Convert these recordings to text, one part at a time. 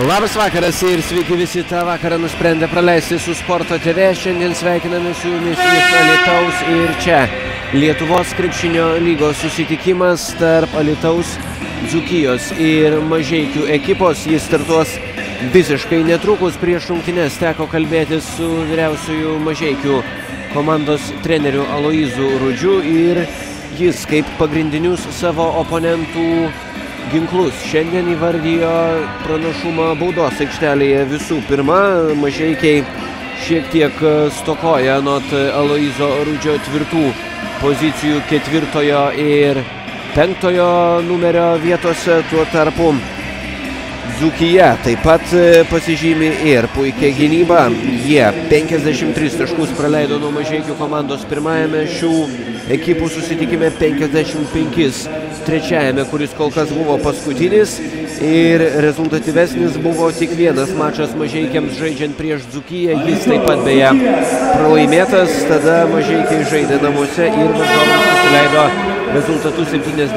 Labas vakaras ir sveiki visi tą vakarą nusprendę praleisti su Sporto TV. Šiandien sveikiname su jumis iš Alytaus ir čia Lietuvos krepšinio lygos susitikimas tarp Alytaus, Dzūkijos ir Mažeikių ekipos. Jis startuos visiškai netrukus. Prieš rungtynes teko kalbėtis su vyriausiųjų Mažeikių komandos treneriu Aloyzu Rudžiu ir jis kaip pagrindinius savo oponentų ginklus šiandien įvardijo pranašumą baudos aikštelėje. Visų pirma, Mažeikiai šiek tiek stokoja anot Aloyzo Rudžio tvirtų pozicijų 4 ir 5 numerio vietose. Tuo tarpu Dzūkija taip pat pasižymi ir puikia gynyba. Jie 53 taškus praleido nuo Mažeikių komandos pirmajame šių ekipų susitikime, 55 trečiajame, kuris kol kas buvo paskutinis, ir rezultatyvesnis buvo tik vienas mačas Mažeikiams žaidžiant prieš Dzūkiją. Jis taip pat beje pralaimėtas. Tada Mažeikiai žaidė namuose ir varžovams susileido rezultatų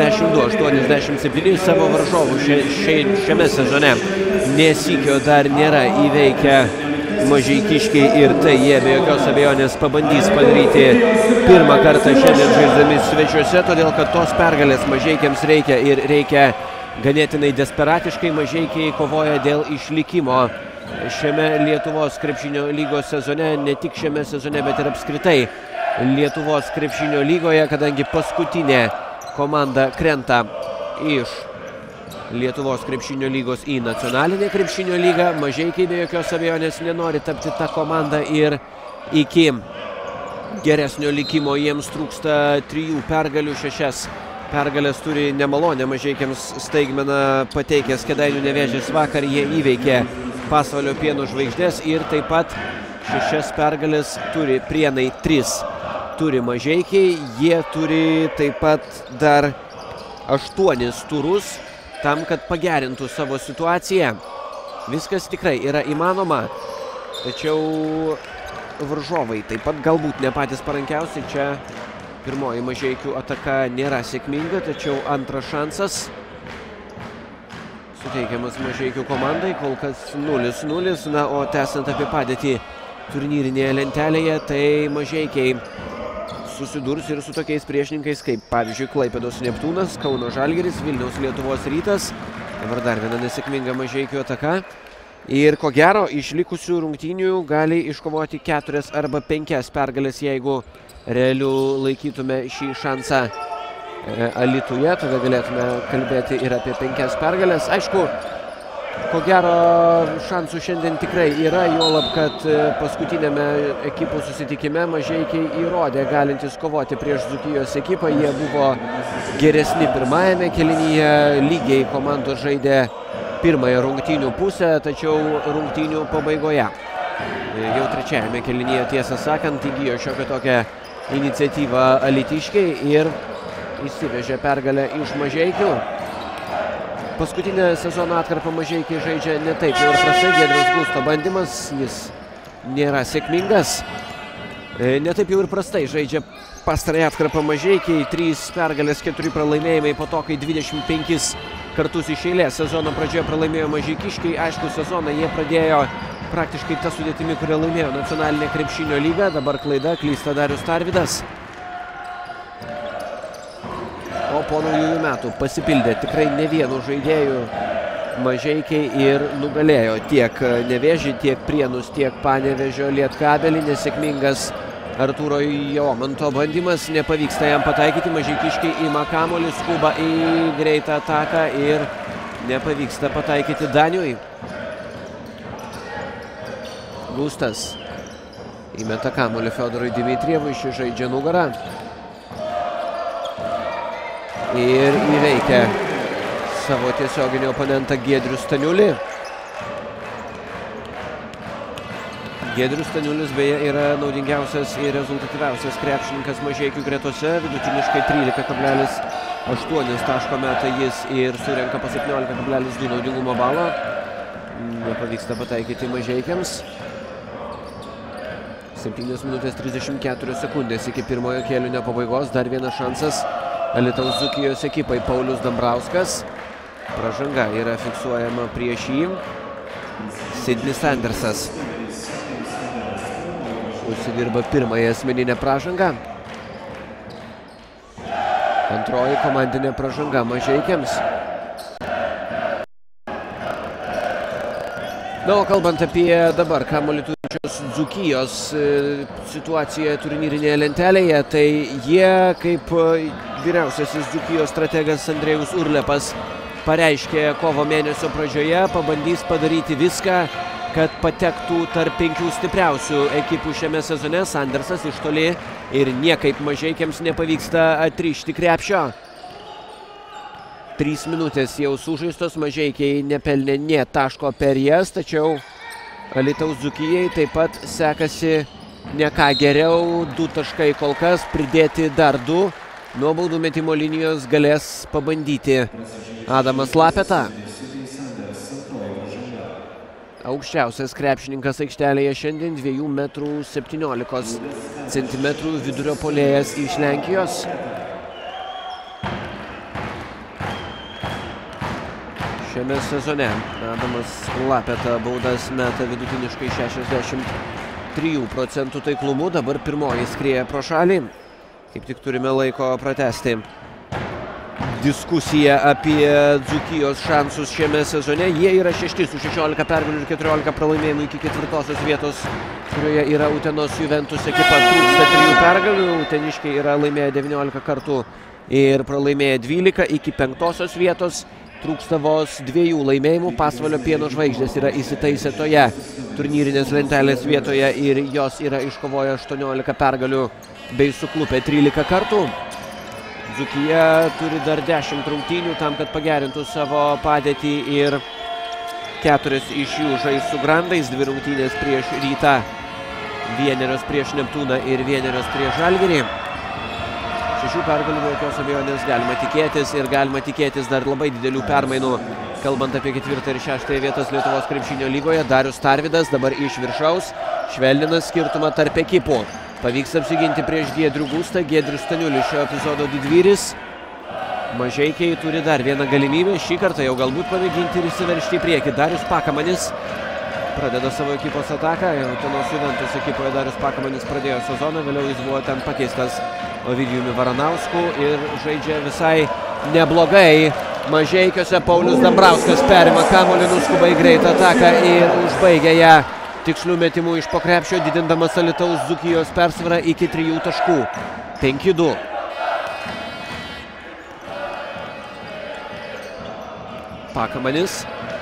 72-87. Savo varžovų šiame sezone nesykio dar nėra įveikę mažeikiškiai ir tai jie be jokios abejonės pabandys padaryti pirmą kartą šiandien žaisdami svečiuose, todėl kad tos pergalės Mažeikiams reikia ir reikia ganėtinai desperatiškai. Mažeikiai kovoja dėl išlikimo šiame Lietuvos krepšinio lygos sezone, ne tik šiame sezone, bet ir apskritai Lietuvos krepšinio lygoje, kadangi paskutinė komanda krenta iš Lietuvos krepšinio lygos į nacionalinę krepšinio lygą. Mažeikiai be jokios abejonės nenori tapti tą komandą ir iki geresnio likimo jiems trūksta 3 pergalių. 6 pergalės turi nemalonę Mažeikiams staigmeną pateikęs Kėdainių Nevėžis. Vakar jie įveikė Pasvalio Pieno Žvaigždės ir taip pat 6 pergalės turi Prienai, 3 turi Mažeikiai. Jie turi taip pat dar 8 turus tam, kad pagerintų savo situaciją. Viskas tikrai yra įmanoma, tačiau varžovai taip pat galbūt ne patys parankiausi. Čia pirmoji Mažeikių ataka nėra sėkminga, tačiau antras šansas suteikiamas Mažeikių komandai. Kol kas 0-0. Na, o tęsiant apie padėtį turnyrinėje lentelėje, tai Mažeikiai susidurs ir su tokiais priešininkais kaip pavyzdžiui Klaipėdos Neptūnas, Kauno Žalgiris, Vilniaus Lietuvos Rytas. Dabar dar viena nesėkminga Mažeikių ataka. Ir ko gero iš likusių rungtynių gali iškovoti 4 arba 5 pergalės, jeigu realiu laikytume šį šansą Alytuje. Tada galėtume kalbėti ir apie 5 pergalės. Aišku, ko gero šansų šiandien tikrai yra, juolab, kad paskutinėme ekipų susitikime Mažeikiai įrodė galintis kovoti prieš Dzūkijos ekipą. Jie buvo geresni pirmajame kėlinyje, lygiai komandos žaidė pirmąją rungtynių pusę, tačiau rungtynių pabaigoje jau trečiajame kėlinyje, tiesą sakant, įgijo šiokią tokią iniciatyvą alytiškiai ir išsivežė pergalę iš Mažeikių. Paskutinę sezono atkarpą Mažeikiai žaidžia ne taip jau ir prastai. Giedriaus Gusto bandymas, jis nėra sėkmingas. Ne taip jau ir prastai žaidžia pastarąją atkarpą Mažeikiai. 3 pergalės, 4 pralaimėjimai po to, kai 25 kartus iš eilės sezono pradžioje pralaimėjo mažeikiškiai. Aišku, sezoną jie pradėjo praktiškai tą sudėtimi, kurią laimėjo nacionalinė krepšinio lyga. Dabar klaida, klysta Darius Tarvydas. O po naujųjų metų pasipildė tikrai ne vienu žaidėjų Mažeikiai ir nugalėjo tiek Nevėžį, tiek Prienus, tiek Panevėžio Lietkabelį. Nesėkmingas Artūro Jomanto bandymas, nepavyksta jam pataikyti. Mažeikiškiai ima kamuolį, skuba į greitą ataką ir nepavyksta pataikyti Daniui. Gustas įmeta kamuolį Fiodorui Dimitrievui, šis žaidžia nugarą ir įveikia savo tiesioginį oponentą Giedrių Staniulį. Giedrius Staniulis beje yra naudingiausias ir rezultatyviausias krepšininkas Mažeikių gretose. Vidutiniškai 13,8 taško meta jis ir surenka po 17,2 naudingumo balo. Nepavyksta pataikyti Mažeikiams. 7 minutės 34 sekundės iki pirmojo kėlinio pabaigos. Dar vienas šansas Alytaus Dzūkijos ekipai. Paulius Dambrauskas. Pražanga yra fiksuojama prieš jį. Sidnis Andersas užsidirba pirmąją asmeninę pražangą. Antroji komandinė pražanga mažeikiams. Na, o kalbant apie dabar kamuolį turinčios Dzūkijos situaciją turnyrinėje lentelėje, tai jie, kaip vyriausiasis Dzūkijos strategas Andrejus Urlepas pareiškė kovo mėnesio pradžioje, pabandys padaryti viską, kad patektų tarp 5 stipriausių ekipų šiame sezone. Sandersas iš toli ir niekaip mažeikiams nepavyksta atrišti krepšio. 3 minutės jau sužaistos, mažeikiai nepelnė nė taško per jas, tačiau Alytaus Dzūkijai taip pat sekasi ne ką geriau. 2 taškai kol kas, pridėti dar 2. Nuo baudų metimo linijos galės pabandyti Adamas Lapeta. Aukščiausias krepšininkas aikštelėje šiandien 2,17 m vidurio puolėjas iš Lenkijos. Šiame sezone Adamas Lapeta baudas meta vidutiniškai 63% taiklumu. Dabar pirmoji skrieja pro šalį. Kaip tik turime laiko pratęsti diskusiją apie Dzūkijos šansus šiame sezone. Jie yra 6 su 16 pergalių ir 14 pralaimėjimų iki 4. vietos, kurioje yra Utenos Juventus ekipa. Trūksta 3 pergalių. Uteniškiai yra laimėję 19 kartų ir pralaimėję 12. Iki 5. vietos trūksta vos 2 laimėjimų. Pasvalio Pieno Žvaigždės yra įsitaisę toje turnyrinės lentelės vietoje ir jos yra iškovoję 18 pergalių bei suklupę 13 kartų. Dzūkija turi dar 10 rungtynių tam, kad pagerintų savo padėtį ir 4 iš jų žais su Grandais. 2 rungtynės prieš Rytą, 1 prieš Neptūną ir 1 prieš Žalgirį. 6 pergalių be jokios abejonės galima tikėtis ir galima tikėtis dar labai didelių permainų. Kalbant apie 4. ir 6. vietas Lietuvos krepšinio lygoje, Darius Tarvydas dabar iš viršaus švelnina skirtumą tarp ekipų. Pavyks apsiginti prieš Giedrių Gustą. Giedrius Staniulis šio epizodo didvyris. Mažeikiai turi dar vieną galimybę. Šį kartą jau galbūt pamėginti ir įsiveržti į priekį. Darius Pakamanis pradeda savo ekipos ataką. Utenos Juventus ekipoje Darius Pakamanis pradėjo sezoną. Vėliau jis buvo ten pakeistas Ovidijumi Varanausku ir žaidžia visai neblogai. Mažeikiuose Paulius Dambrauskas perima kamuolį, nuskuba į greitą ataką ir užbaigia ją tikslių metimų iš po krepšio, didindamas Alytaus Dzūkijos persvarą iki 3 taškų. 5-2. Pakamanis.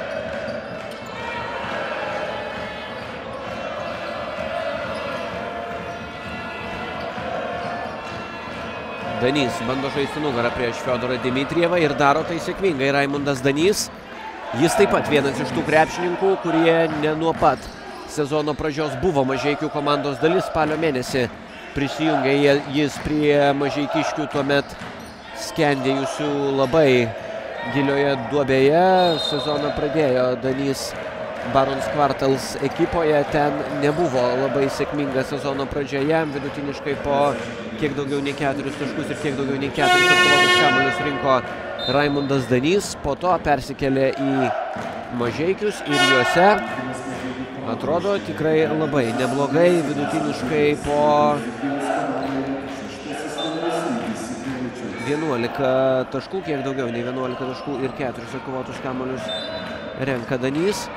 Danys bando žaisti nugarą prieš Fiodorą Dimitrievą ir daro tai sėkmingai. Raimundas Danys. Jis taip pat vienas iš tų krepšininkų, kurie ne nuo pat sezono pradžios buvo Mažeikių komandos dalis. Spalio mėnesį prisijungė jis prie mažeikiškių tuomet skendėjusių labai gilioje duobėje. Sezoną pradėjo Danys Barons Kvartals ekipoje. Ten nebuvo labai sėkminga sezono pradžia jam. Vidutiniškai po kiek daugiau nei 4 taškus ir kiek daugiau nei 4 atkovotus kamuolius rinko Raimundas Danys. Po to persikėlė į Mažeikius ir juose atrodo tikrai labai neblogai. Vidutiniškai po 11 taškų, kiek daugiau nei 11 taškų ir 4 atkovotus kamuolius renka Danys.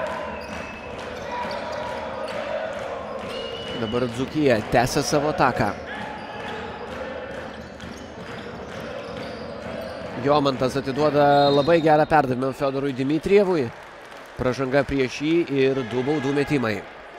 Dabar Dzūkija tęsia savo ataką. Jomantas atiduoda labai gerą perdavimą Fiodorui Dimitrievui. Pražanga prieš jį ir 2 baudų metimai.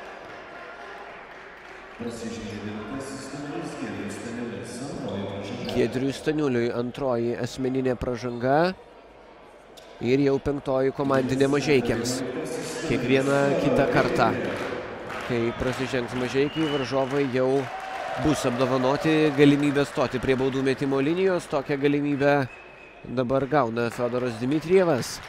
Giedriui Staniuliui antroji asmeninė pražanga ir jau 5. komandinė Mažeikiams. Kiekvieną kitą kartą, kai prasižengs Mažeikiai, varžovai jau bus apdovanoti galimybę stoti prie baudų metimo linijos. Tokią galimybę dabar gauna Fiodoras Dimitrievas.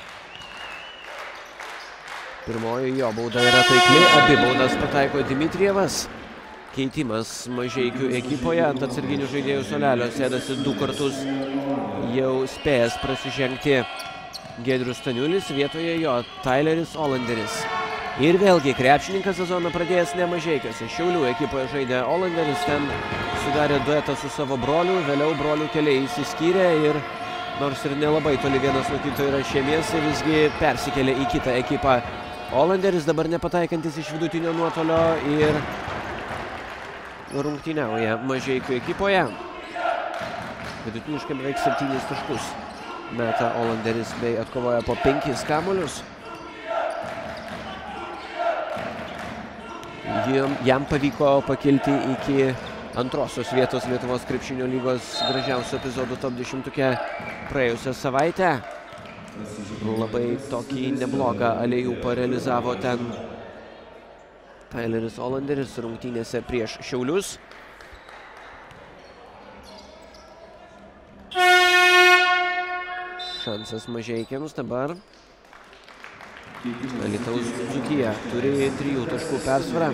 Pirmoji jo bauda yra taikli, abi baudas pataiko Dimitrievas. Keitimas Mažeikių ekipoje, ant atsarginių žaidėjų suolelio sėdasi 2 kartus jau spėjęs prasižengti Giedrius Staniulis, vietoje jo Tyleris Olanderis. Ir vėlgi krepšininkas sezoną pradėjęs ne Mažeikiuose. Šiaulių ekipoje žaidė Olanderis, ten sudarė duetą su savo broliu, vėliau brolių keliai išsiskyrė ir nors ir nelabai toli vienas nuo kito yra šeimiesi, visgi persikėlė į kitą ekipą. Olanderis dabar nepataikantis iš vidutinio nuotolio ir rungtyniauja Mažeikių ekipoje. Vidutiniškai beveik 7 taškus meta Olanderis bei atkovoja po 5 kamuolius. Jam pavyko pakilti iki antrosios vietos Lietuvos krepšinio lygos gražiausių epizodų top 10-uke praėjusią savaitę. Labai tokį neblogą alėjupą realizavo ten Tyleris Olanderis rungtynėse prieš Šiaulius. Šansas Mažeikiams dabar. Alytaus Dzūkija turi 3 taškų persvarą.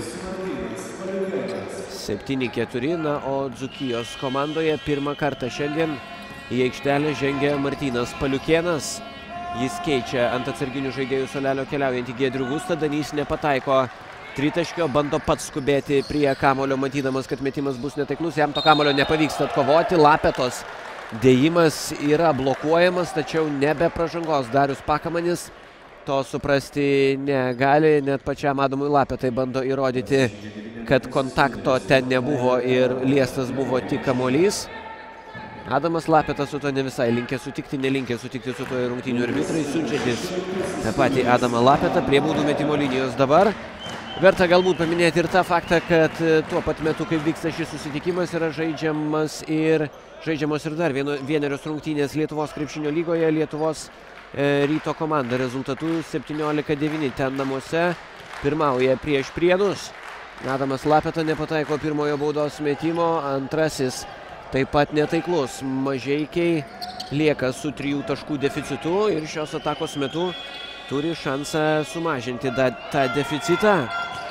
7-4, na, o Dzūkijos komandoje pirmą kartą šiandien į aikštelę žengia Martynas Paliukėnas. Jis keičia ant atsarginių žaidėjų suolelio keliaujantį Giedrių Gustą. Danys nepataiko tritaškio, bando pats skubėti prie kamulio, matydamas, kad metimas bus netaiklus. Jam to kamulio nepavyksta atkovoti. Lapetos dėjimas yra blokuojamas, tačiau nebe pražangos. Darius Pakamanis to suprasti negali, net pačiam Adamui Lapetai bando įrodyti, kad kontakto ten nebuvo ir liestas buvo tik kamuolys. Adamas Lapetas su to ne visai linkė sutikti, nelinkė sutikti su to rungtynių arbitrai, siunčiantis tą patį Adamą Lapetą prie baudų metimo linijos dabar. Verta galbūt paminėti ir tą faktą, kad tuo pat metu, kaip vyksta šis susitikimas, yra žaidžiamos ir dar vienerios rungtynės Lietuvos krepšinio lygoje. Lietuvos Ryto komanda rezultatu 17-9 ten namuose pirmauja prieš Prienus. Adamas Lapeta nepataiko pirmojo baudos metimo, antrasis taip pat netaiklus. Mažeikiai lieka su 3 taškų deficitu ir šios atakos metu turi šansą sumažinti tą deficitą.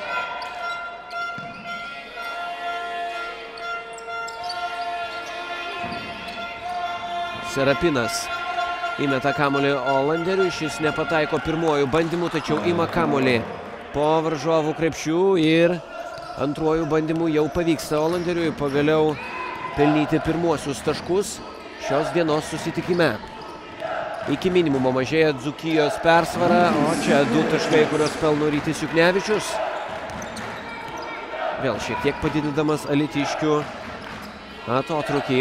Serapinas įmeta kamuolį Olanderiui, šis nepataiko pirmojų bandymų, tačiau ima kamuolį po varžovų krepšių ir antruoju bandymu jau pavyksta Olanderiui pagaliau pelnyti pirmuosius taškus šios dienos susitikime. Iki minimumo mažėja Dzūkijos persvara, o čia 2 taškai, kurios pelno Rytis Juknevičius. Vėl šiek tiek padidindamas alytiškių atotrūkį.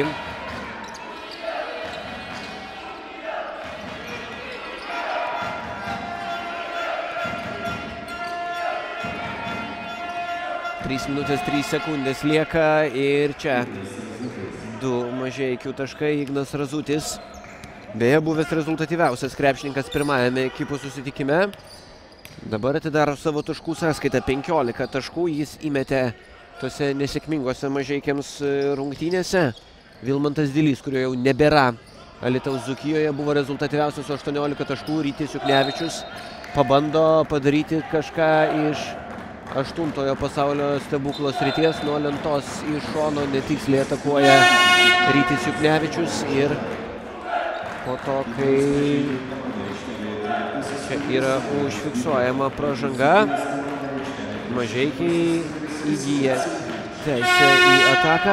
Trys minutės 3 sekundės lieka ir čia 2 Mažeikių taškai. Ignas Razutis, beje, buvęs rezultatyviausias krepšininkas pirmajame ekipų susitikime. Dabar atidaro savo taškų sąskaitą, 15 taškų jis įmetė tose nesėkmingose Mažeikiams rungtynėse. Vilmantas Dilys, kurio jau nebėra Alytaus Dzūkijoje, buvo rezultatyviausias su 18 taškų. Rytis Juknevičius pabando padaryti kažką iš 8-ojo pasaulio stebuklo srities. Nuo lentos iš šono netiksliai atakuoja Rytis Juknevičius ir po to, kai čia yra užfiksuojama pražanga, Mažeikiai įgyja teisę į ataką.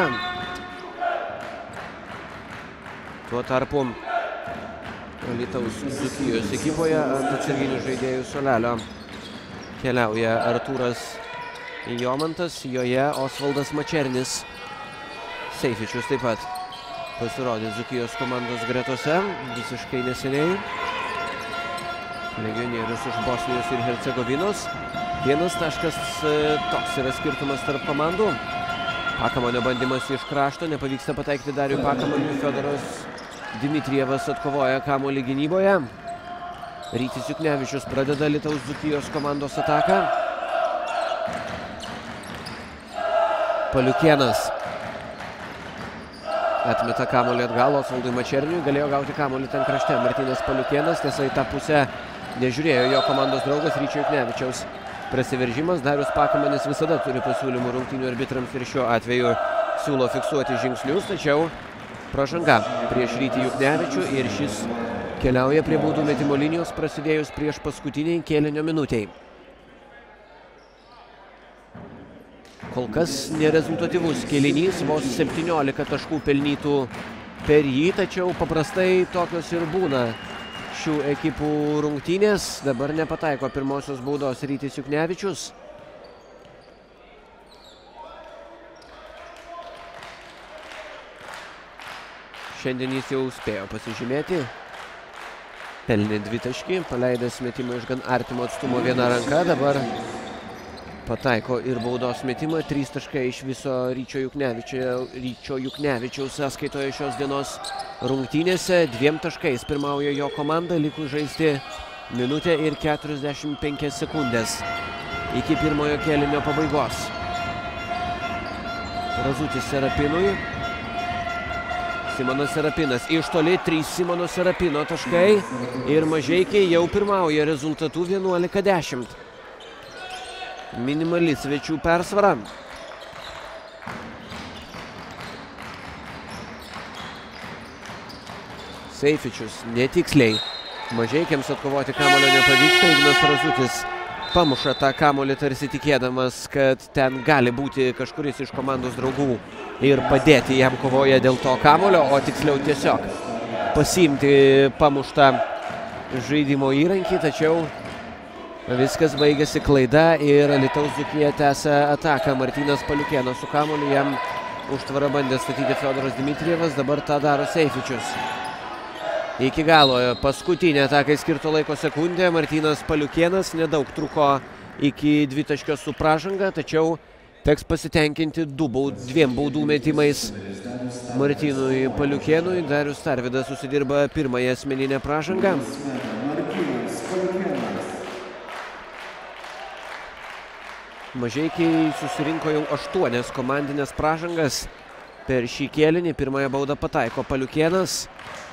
Tuo tarpu Alytaus Dzūkijos ekipoje ant atsarginių žaidėjų suolelio keliauja Artūras Jomantas, joje Osvaldas Mačernis. Seifičius taip pat pasirodė Dzūkijos komandos gretose visiškai neseniai. Legionierius iš Bosnijos ir Hercegovinos. 1 taškas, toks yra skirtumas tarp komandų. Pakamanio bandymas iš krašto, nepavyksta pataikyti Dariui Pakamaniui. Fiodoras Dimitrievas atkovoja kamuolį gynyboje. Rytis Juknevičius pradeda Alytaus Dzūkijos komandos ataką. Paliukėnas atmeta kamuolį atgal Osvaldui Mačerniui. Galėjo gauti kamuolį ten krašte Martynas Paliukėnas. Tiesa, į tą pusę nežiūrėjo jo komandos draugas Ryčio Juknevičiaus prasiveržimas. Darius Pakamanis visada turi pasiūlymų rungtynių arbitrams ir šiuo atveju siūlo fiksuoti žingsnius, tačiau pražanga prieš Rytį Juknevičių ir šis keliauja prie baudų metimo linijos prasidėjus prieš paskutiniai kėlinio minutei. Kol kas nerezultatyvus kėlinys, vos 17 taškų pelnytų per jį, tačiau paprastai tokios ir būna šių ekipų rungtynės. Dabar nepataiko pirmosios baudos Rytis Juknevičius. Šiandien jis jau spėjo pasižymėti. Pelnė 2 taškį, paleidęs metimą iš gan artimo atstumo viena ranka. Dabar pataiko ir baudos metimą. 3 taškai iš viso Ryčio Juknevičiaus sąskaitoje šios dienos rungtynėse. 2 taškais pirmauja jo komanda, likus žaisti minutę ir 45 sekundės iki pirmojo kėlinio pabaigos. Razutis Serapinui. Simonas Serapinas iš toli, 3 Simono Serapino taškai ir Mažeikiai jau pirmauja rezultatu 11-10. Minimali svečių persvara. Seifičius netiksliai. Mažeikiams atkovoti kamuolio nepavyksta. Ignas Razutis pamuša tą kamuolį, tarsi tikėdamas, kad ten gali būti kažkuris iš komandos draugų ir padėti jam kovoje dėl to kamuolio, o tiksliau tiesiog pasiimti pamuštą žaidimo įrankį, tačiau viskas baigėsi klaida ir Alytaus Dzūkija tęsia ataką. Martynas Paliukėnas su kamuoliu, jam užtvarą bandė statyti Fiodoras Dmitrijevas, dabar tą daro Seifičius. Iki galo paskutinė atakai skirto laiko sekundė. Martynas Paliukėnas, nedaug truko iki 2 taškio su pražanga, tačiau teks pasitenkinti 2 baudų metimais Martynui Paliukėnui. Darius Tarvydas susidirba pirmąją asmeninę pražangą. Mažeikiai susirinko jau 8 komandinės pražangas per šį kėlinį. Pirmąją baudą pataiko Paliukėnas.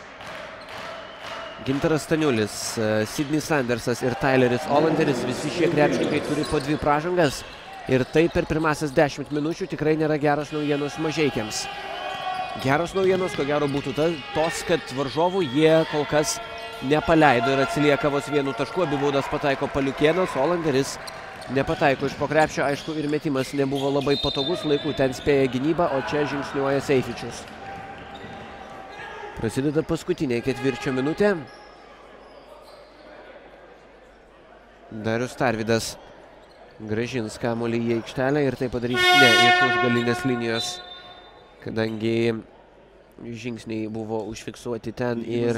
Gintaras Staniulis, Sidnis Sandersas ir Tyleris Olanderis, visi šie krepšininkai turi po 2 pražangas. Ir tai per pirmasias 10 minučių tikrai nėra geros naujienos Mažeikiams. Geros naujienos, ko gero, būtų tos, kad varžovų jie kol kas nepaleido ir atsilieka vos 1 tašku. Abi baudas pataiko Paliukėnas, Olanderis nepataiko iš po krepšio. Aišku, ir metimas nebuvo labai patogus, laiku ten spėja gynybą, o čia žingsniuoja Seifičius. Prasideda paskutinė ketvirčio minutė. Darius Tarvydas grąžins kamuolį į aikštelę ir tai padarys iš už galinės linijos, kadangi žingsniai buvo užfiksuoti ten ir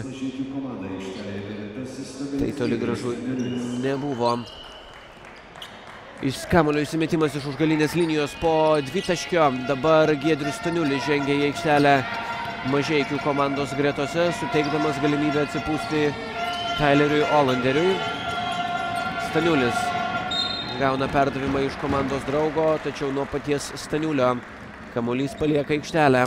tai toli gražu nebuvo. Kamuolio įsimetimas iš už galinės linijos po 2 taškio. Dabar Giedrius Staniulis žengia į aikštelę Mažeikių komandos gretose, suteikdamas galimybę atsipūsti Tyleriui Olanderiui. Staniulis gauna perdavimą iš komandos draugo, tačiau nuo paties Staniulio kamuolys palieka aikštelę.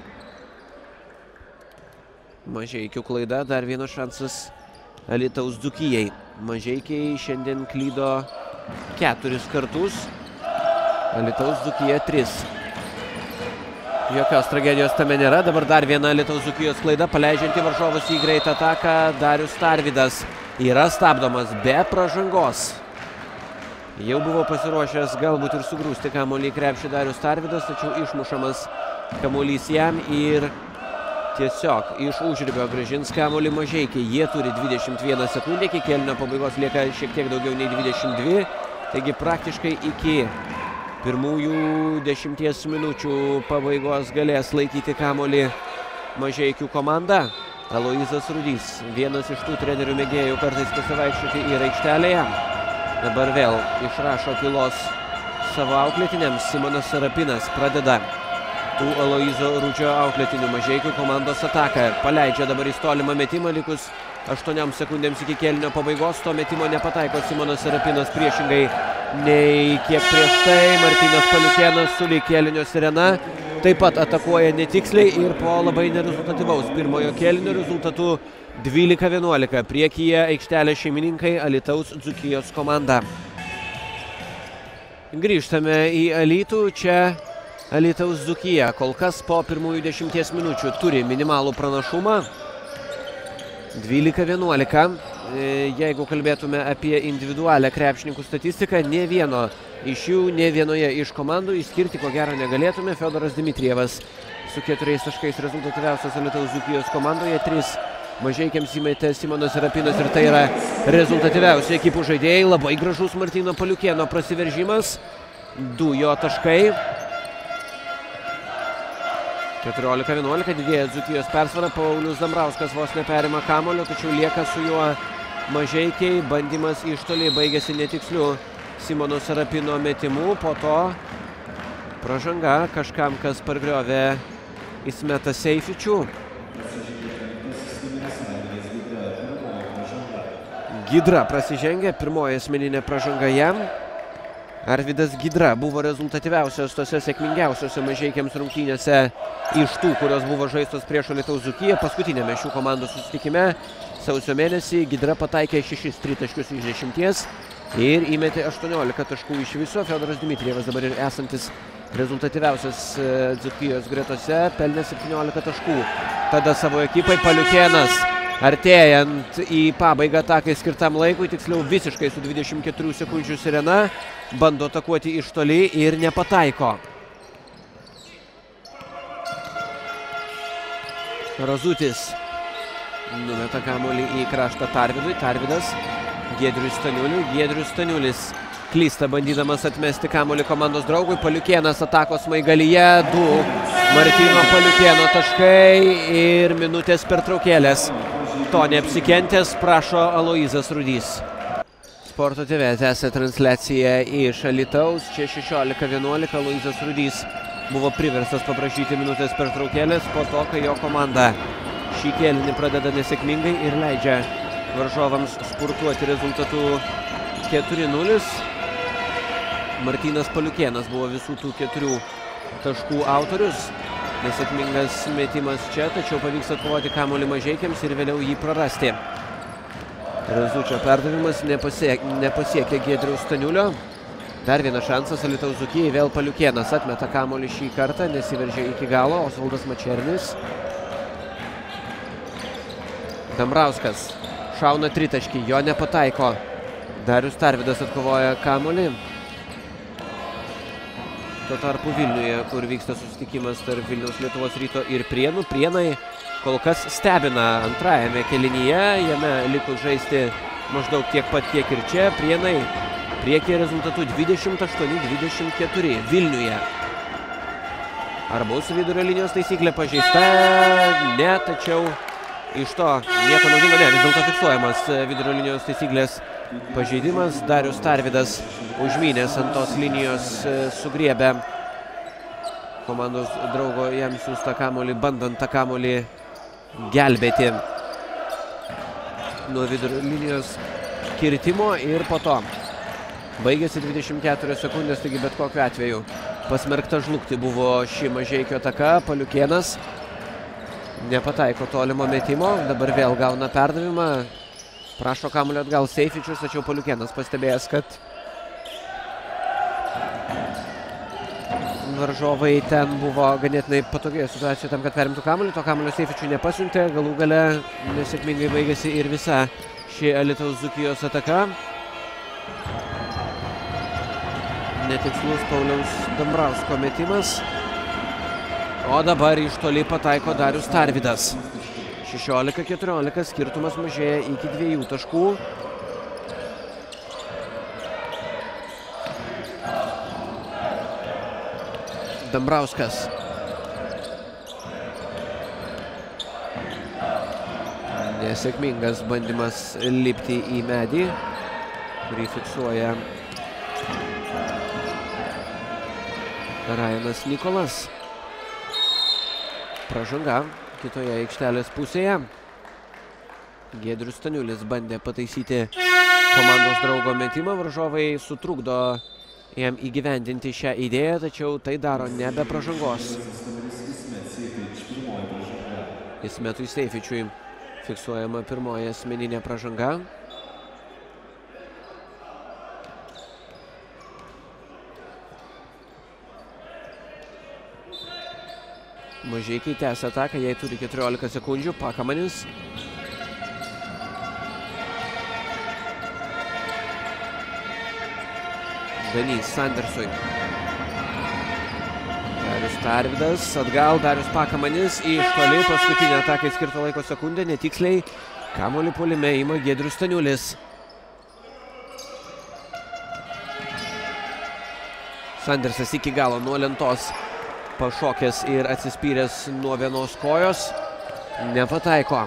Mažeikių klaida, dar vienas šansas Alytaus Dzūkijai. Mažeikiai šiandien klydo 4 kartus, Alytaus Dzūkija 3. Jokios tragedijos tame nėra. Dabar dar viena Alytaus Dzūkijos klaida, paleidžianti varžovus į greitą ataką. Darius Tarvydas yra stabdomas be pražangos. Jau buvo pasiruošęs galbūt ir sugrūsti kamuolį į krepšį Darius Tarvydas, tačiau išmušamas kamuolys jam ir tiesiog iš užribio grąžins kamuolį Mažeikiai. Jie turi 21 sekundę, iki kėlinio pabaigos lieka šiek tiek daugiau nei 22, taigi praktiškai iki pirmųjų 10 minučių pabaigos galės laikyti kamuolį Mažeikių komanda. Aloyzas Rudys, vienas iš tų trenerių mėgėjų kartais pasivaikščioti į aikštelėje. Dabar vėl išrašo pylos savo auklėtiniams. Simonas Serapinas pradeda tų Aloyzo Rudžio auklėtinių Mažeikių komandos ataką. Paleidžia dabar į tolimą metimą, likus 8 sekundėms iki kėlinio pabaigos. To metimo nepataiko Simonas Serapinas, priešingai nei kiek prieš tai. Martynas Paliukėnas sulig kėlinio sirena taip pat atakuoja netiksliai ir po labai nerezultatyvaus pirmojo kėlinio rezultatu 12-11. Priekyje aikštelės šeimininkai Alytaus Dzūkijos komanda. Grįžtame į Alytų. Čia Alytaus Dzūkija kol kas po pirmųjų 10 minučių turi minimalų pranašumą. 12-11. jeigu kalbėtume apie individualią krepšininkų statistiką, ne vieno iš jų, ne vienoje iš komandų išskirti ko gero negalėtume. Fiodoras Dmitrijevas su 4 taškais rezultatyviausias Alytaus Dzūkijos komandoje, 3 Mažeikiams įmetė Simonas Serapinas ir tai yra rezultatyviausi ekipų žaidėjai. Labai gražus Martyno Paliukėno prasiveržimas, 2 jo taškai. 14-11 didėja Dzūkijos persvara, Paulius Dambrauskas vos neperima kamulio, tačiau lieka su juo Mažeikiai. Bandymas iš toli baigėsi netiksliu Simono Serapino metimu, po to pražanga kažkam, kas pargriovė Ismetą Seifičių. Gidra prasižengė, pirmoji asmeninė pražanga jam. Arvydas Gidra buvo rezultatyviausios tose sėkmingiausiose Mažeikiams rungtynėse iš tų, kurios buvo žaistos prieš Alytaus Dzūkiją. Paskutinėme šių komandų susitikime sausio mėnesį Gidra pataikė 6 tritaškius iš 10 ir įmetė 18 taškų iš viso. Fiodoras Dmitrijevas dabar ir esantis rezultatyviausias Dzūkijos gretose pelnė 17 taškų. Tada savo ekipai Paliukėnas, artėjant į pabaigą atakai skirtam laikui, tiksliau visiškai su 24 sekundžių sirena, bando atakuoti iš toli ir nepataiko. Razutis numeta kamuolį į kraštą Tarvidui. Tarvidas Giedrius Staniuliui. Giedrius Staniulis klysta bandydamas atmesti kamuolį komandos draugui. Paliukėnas atakos smaigalyje, 2 Martyno Paliukėno taškai ir minutės pertraukėlės. To neapsikentęs prašo Aloyzas Rudys. Sporto TV tęsia transliaciją iš Alytaus. Čia 16-11 Aloyzas Rudys buvo priverstas paprašyti minutės pertraukėlės po to, kai jo komanda šį kėlinį pradeda nesėkmingai ir leidžia varžovams spurtuoti rezultatų 4-0. Martynas Paliukėnas buvo visų tų 4 taškų autorius. Nesėkmingas metimas čia, tačiau pavyks atkovoti kamuolį Mažeikiams ir vėliau jį prarasti. Razučio perdavimas nepasiekė Giedriaus Staniulio. Dar vienas šansas Alytaus Dzūkijai, vėl Paliukėnas atmeta kamuolį šį kartą, nesiveržė iki galo. Osvaldas Mačernis. Dambrauskas šauna tritaškį, jo nepataiko. Darius Tarvidas atkovoja kamuolį. Tuo tarpu Vilniuje, kur vyksta susitikimas tarp Vilniaus Lietuvos Ryto ir Prienų. Prienai kol kas stebina antrajame kėlinyje, jame likus žaisti maždaug tiek pat, kiek ir čia. Prienai priekyje rezultatu 28-24 Vilniuje. Ar bus vidurio linijos taisyklė pažeista? Ne, tačiau iš to nieko naudingo, ne, vis dėlto fiksuojamas vidurio linijos taisyklės pažeidimas. Darius Tarvidas užmynęs ant tos linijos sugriebė komandos draugo jam siųstą kamuolį, bandant tą kamuolį gelbėti nuo vidurio linijos kirtimo ir po to baigėsi 24 sekundės, taigi bet kokiu atveju pasmerkta žlugti buvo ši Mažeikio ataka. Paliukėnas nepataiko tolimo metimo, dabar vėl gauna perdavimą. Prašo kamuolio atgal Seifičius, tačiau Paliukėnas pastebėjęs, kad varžovai ten buvo ganėtinai patogioje situacijoje tam, kad perimtų kamuolį. To kamuolio Seifičiui nepasiuntė, galų gale nesėkmingai baigėsi ir visa ši Alytaus Dzūkijos ataka. Netikslus Pauliaus Dambrausko metimas. O dabar iš toli pataiko Darius Tarvidas. 16-14, skirtumas mažėja iki 2 taškų. Dambrauskas. Nesėkmingas bandymas lipti į medį, kurį fiksuoja Rajanas Nikolas. Pražanga kitoje aikštelės pusėje. Giedrius Staniulis bandė pataisyti komandos draugo metimą. Varžovai sutrukdo jam įgyvendinti šią idėją, tačiau tai daro ne be pražangos. Ismetui Seifičiui fiksuojama pirmoji asmeninė pražanga. Mažeikiai tęsia ataką, jai turi 14 sekundžių. Pakamanis. Danys Sandersui. Darius Tarvydas, atgal Darius Pakamanis, iš toli paskutinę atakai skirtą laiko sekundę, netiksliai. Kamuolį puolime ima Giedrius Staniulis. Sandersas iki galo nuo lentos pašokęs ir atsispyręs nuo vienos kojos. Nepataiko.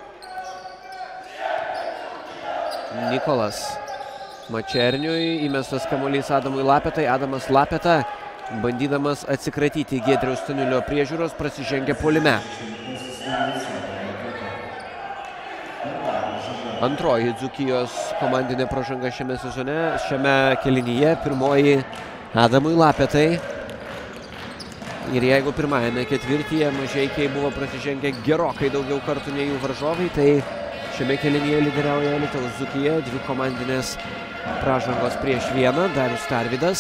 Nikolas Mačerniui, įmestas kamuolys Adamui Lapetai. Adamas Lapeta, bandydamas atsikratyti Giedriaus Staniulio priežiūros, prasižengia puolime. Antroji Dzūkijos komandinė pražanga šiame sezone, šiame kėlinyje, pirmoji Adamui Lapetai. Ir jeigu pirmajame ketvirtyje mažeikiai buvo prasižengę gerokai daugiau kartų nei jų varžovai, tai šiame kėlinyje lyderiauja Alytaus Dzūkija, 2 komandinės pražangos prieš 1. Darius Tarvydas.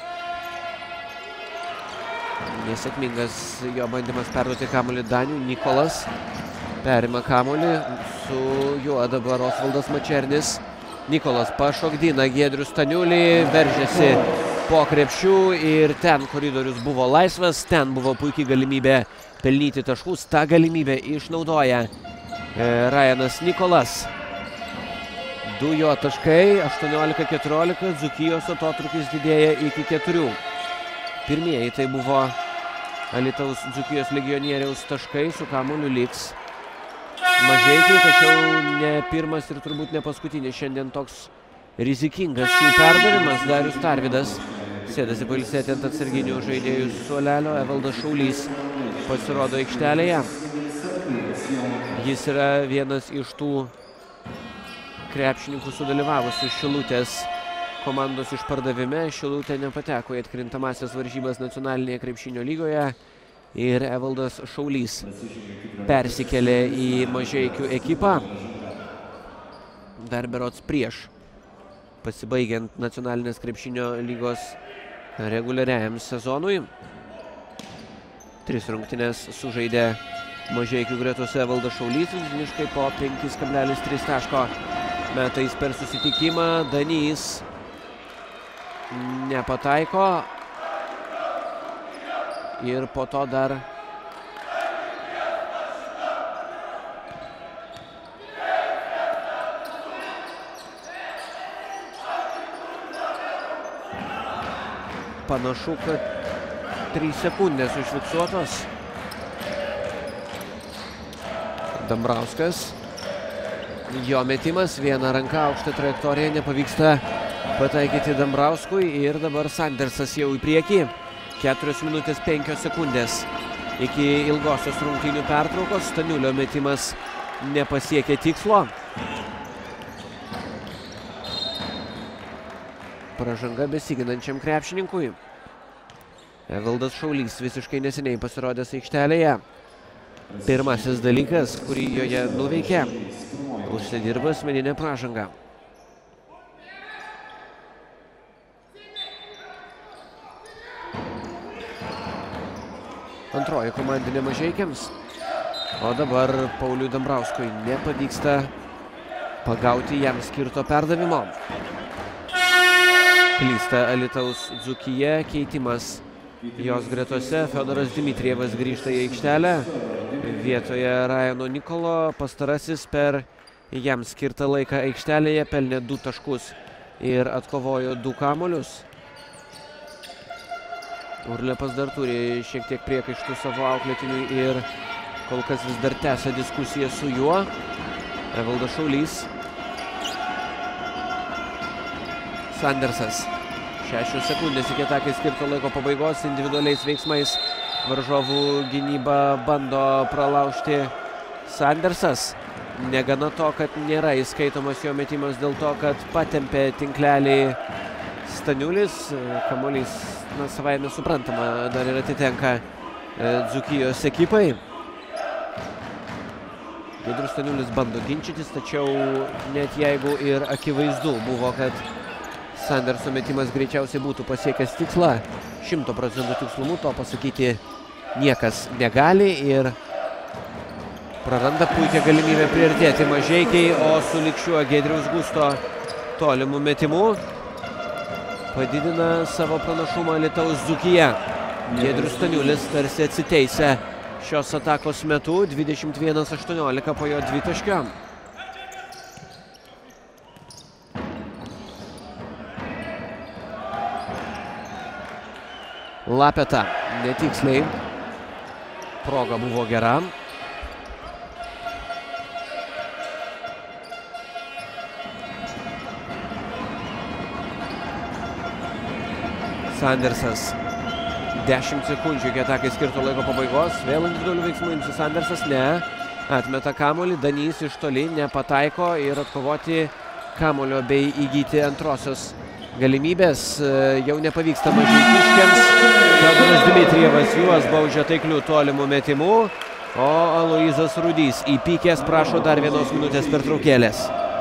Nesėkmingas jo bandymas perduoti kamuolį Daniui. Nikolas perima kamuolį, su juo dabar Osvaldas Mačernis. Nikolas pašokdina Giedrių Staniulį, veržiasi po krepšių ir ten koridorius buvo laisvas, ten buvo puikiai galimybė pelnyti taškus. Ta galimybė išnaudoja Ryanas Nikolas. 2 jo taškai, 18-14, Dzūkijos atotrūkis didėja iki 4. Pirmieji tai buvo Alytaus Dzūkijos legionieriaus taškai, su kamuoliu liks mažeikiai, tačiau ne pirmas ir turbūt ne paskutinis šiandien toks rizikingas jų perdavimas. Darius Tarvydas sėdasi pailsėti ant atsarginių žaidėjų suolelio. Evaldas Šaulys pasirodo aikštelėje. Jis yra vienas iš tų krepšininkų sudalyvavusių Šilutės komandos išpardavime. Šilutė nepateko į atkrintamąsias varžybas nacionalinėje krepšinio lygoje ir Evaldas Šaulys persikėlė į Mažeikių ekipą. Dar berods prieš pasibaigiant nacionalinės krepšinio lygos reguliariajam sezonui. 3 rungtynes sužaidė Mažeikių gretose Evaldas Šaulys, vidutiniškai po 5,3 taško metais per susitikimą. Danys nepataiko ir po to dar panašu, kad 3 sekundės užfiksuotos. Dambrauskas, jo metimas, viena ranka, aukšta trajektorija, nepavyksta pataikyti Dambrauskui ir dabar Sandersas jau į priekį. 4 minutės 5 sekundės iki ilgosios rungtynių pertraukos. Staniulio metimas nepasiekė tikslo. Pražanga besiginančiam krepšininkui. Evaldas Šaulys visiškai neseniai pasirodęs aikštelėje. Pirmasis dalykas, kurį joje nuveikė, užsidirba asmeninę pražangą. Antroji komandinė mažeikiams. O dabar Pauliui Dambrauskui nepavyksta pagauti jam skirto perdavimo. Klysta Alytaus Dzūkija, keitimas jos gretose. Fiodoras Dimitrievas grįžta į aikštelę. Vietoje Ryano Nikolo, pastarasis per jam skirtą laiką aikštelėje pelnė 2 taškus ir atkovojo 2 kamuolius. Urlepas dar turi šiek tiek priekaištų savo auklėtiniui ir kol kas vis dar tęsia diskusiją su juo. Evaldas Šaulys. Sandersas. 6 sekundės iki atakai skirto laiko pabaigos. Individualiais veiksmais varžovų gynybą bando pralaužti Sandersas. Negana to, kad nėra įskaitomas jo metimas dėl to, kad patempė tinklelį Staniulis. Kamuolys, savaime suprantama, dar ir atitenka Dzūkijos ekipai. Giedrius Staniulis bando ginčytis, tačiau net jeigu ir akivaizdu buvo, kad Sanderso metimas greičiausiai būtų pasiekęs tikslą, 100% tikslumu, to pasakyti niekas negali ir praranda puikią galimybę priartėti mažeikiai, o sulig šiuo Giedriaus Gusto tolimų metimų padidina savo pranašumą Alytaus Dzūkija. Giedrius Staniulis tarsi atsiteisė šios atakos metu, 21-18 po jo dvitaškio. Lapeta netiksliai. Proga buvo gera. Sandersas. 10 sekundžių iki atakai skirto laiko pabaigos. Vėl individualių veiksmų imsis Sandersas. Ne. Atmeta kamuolį. Danys iš toli nepataiko ir atkovoti kamuolio bei įgyti antrosios galimybės. Jau nepavyksta mažeikiškiams. Fiodoras Dmitrijevas juos baudžia taiklių tolimų metimų. O Aloyzas Rudys įpykęs prašo dar 1 minutės pertraukėlės.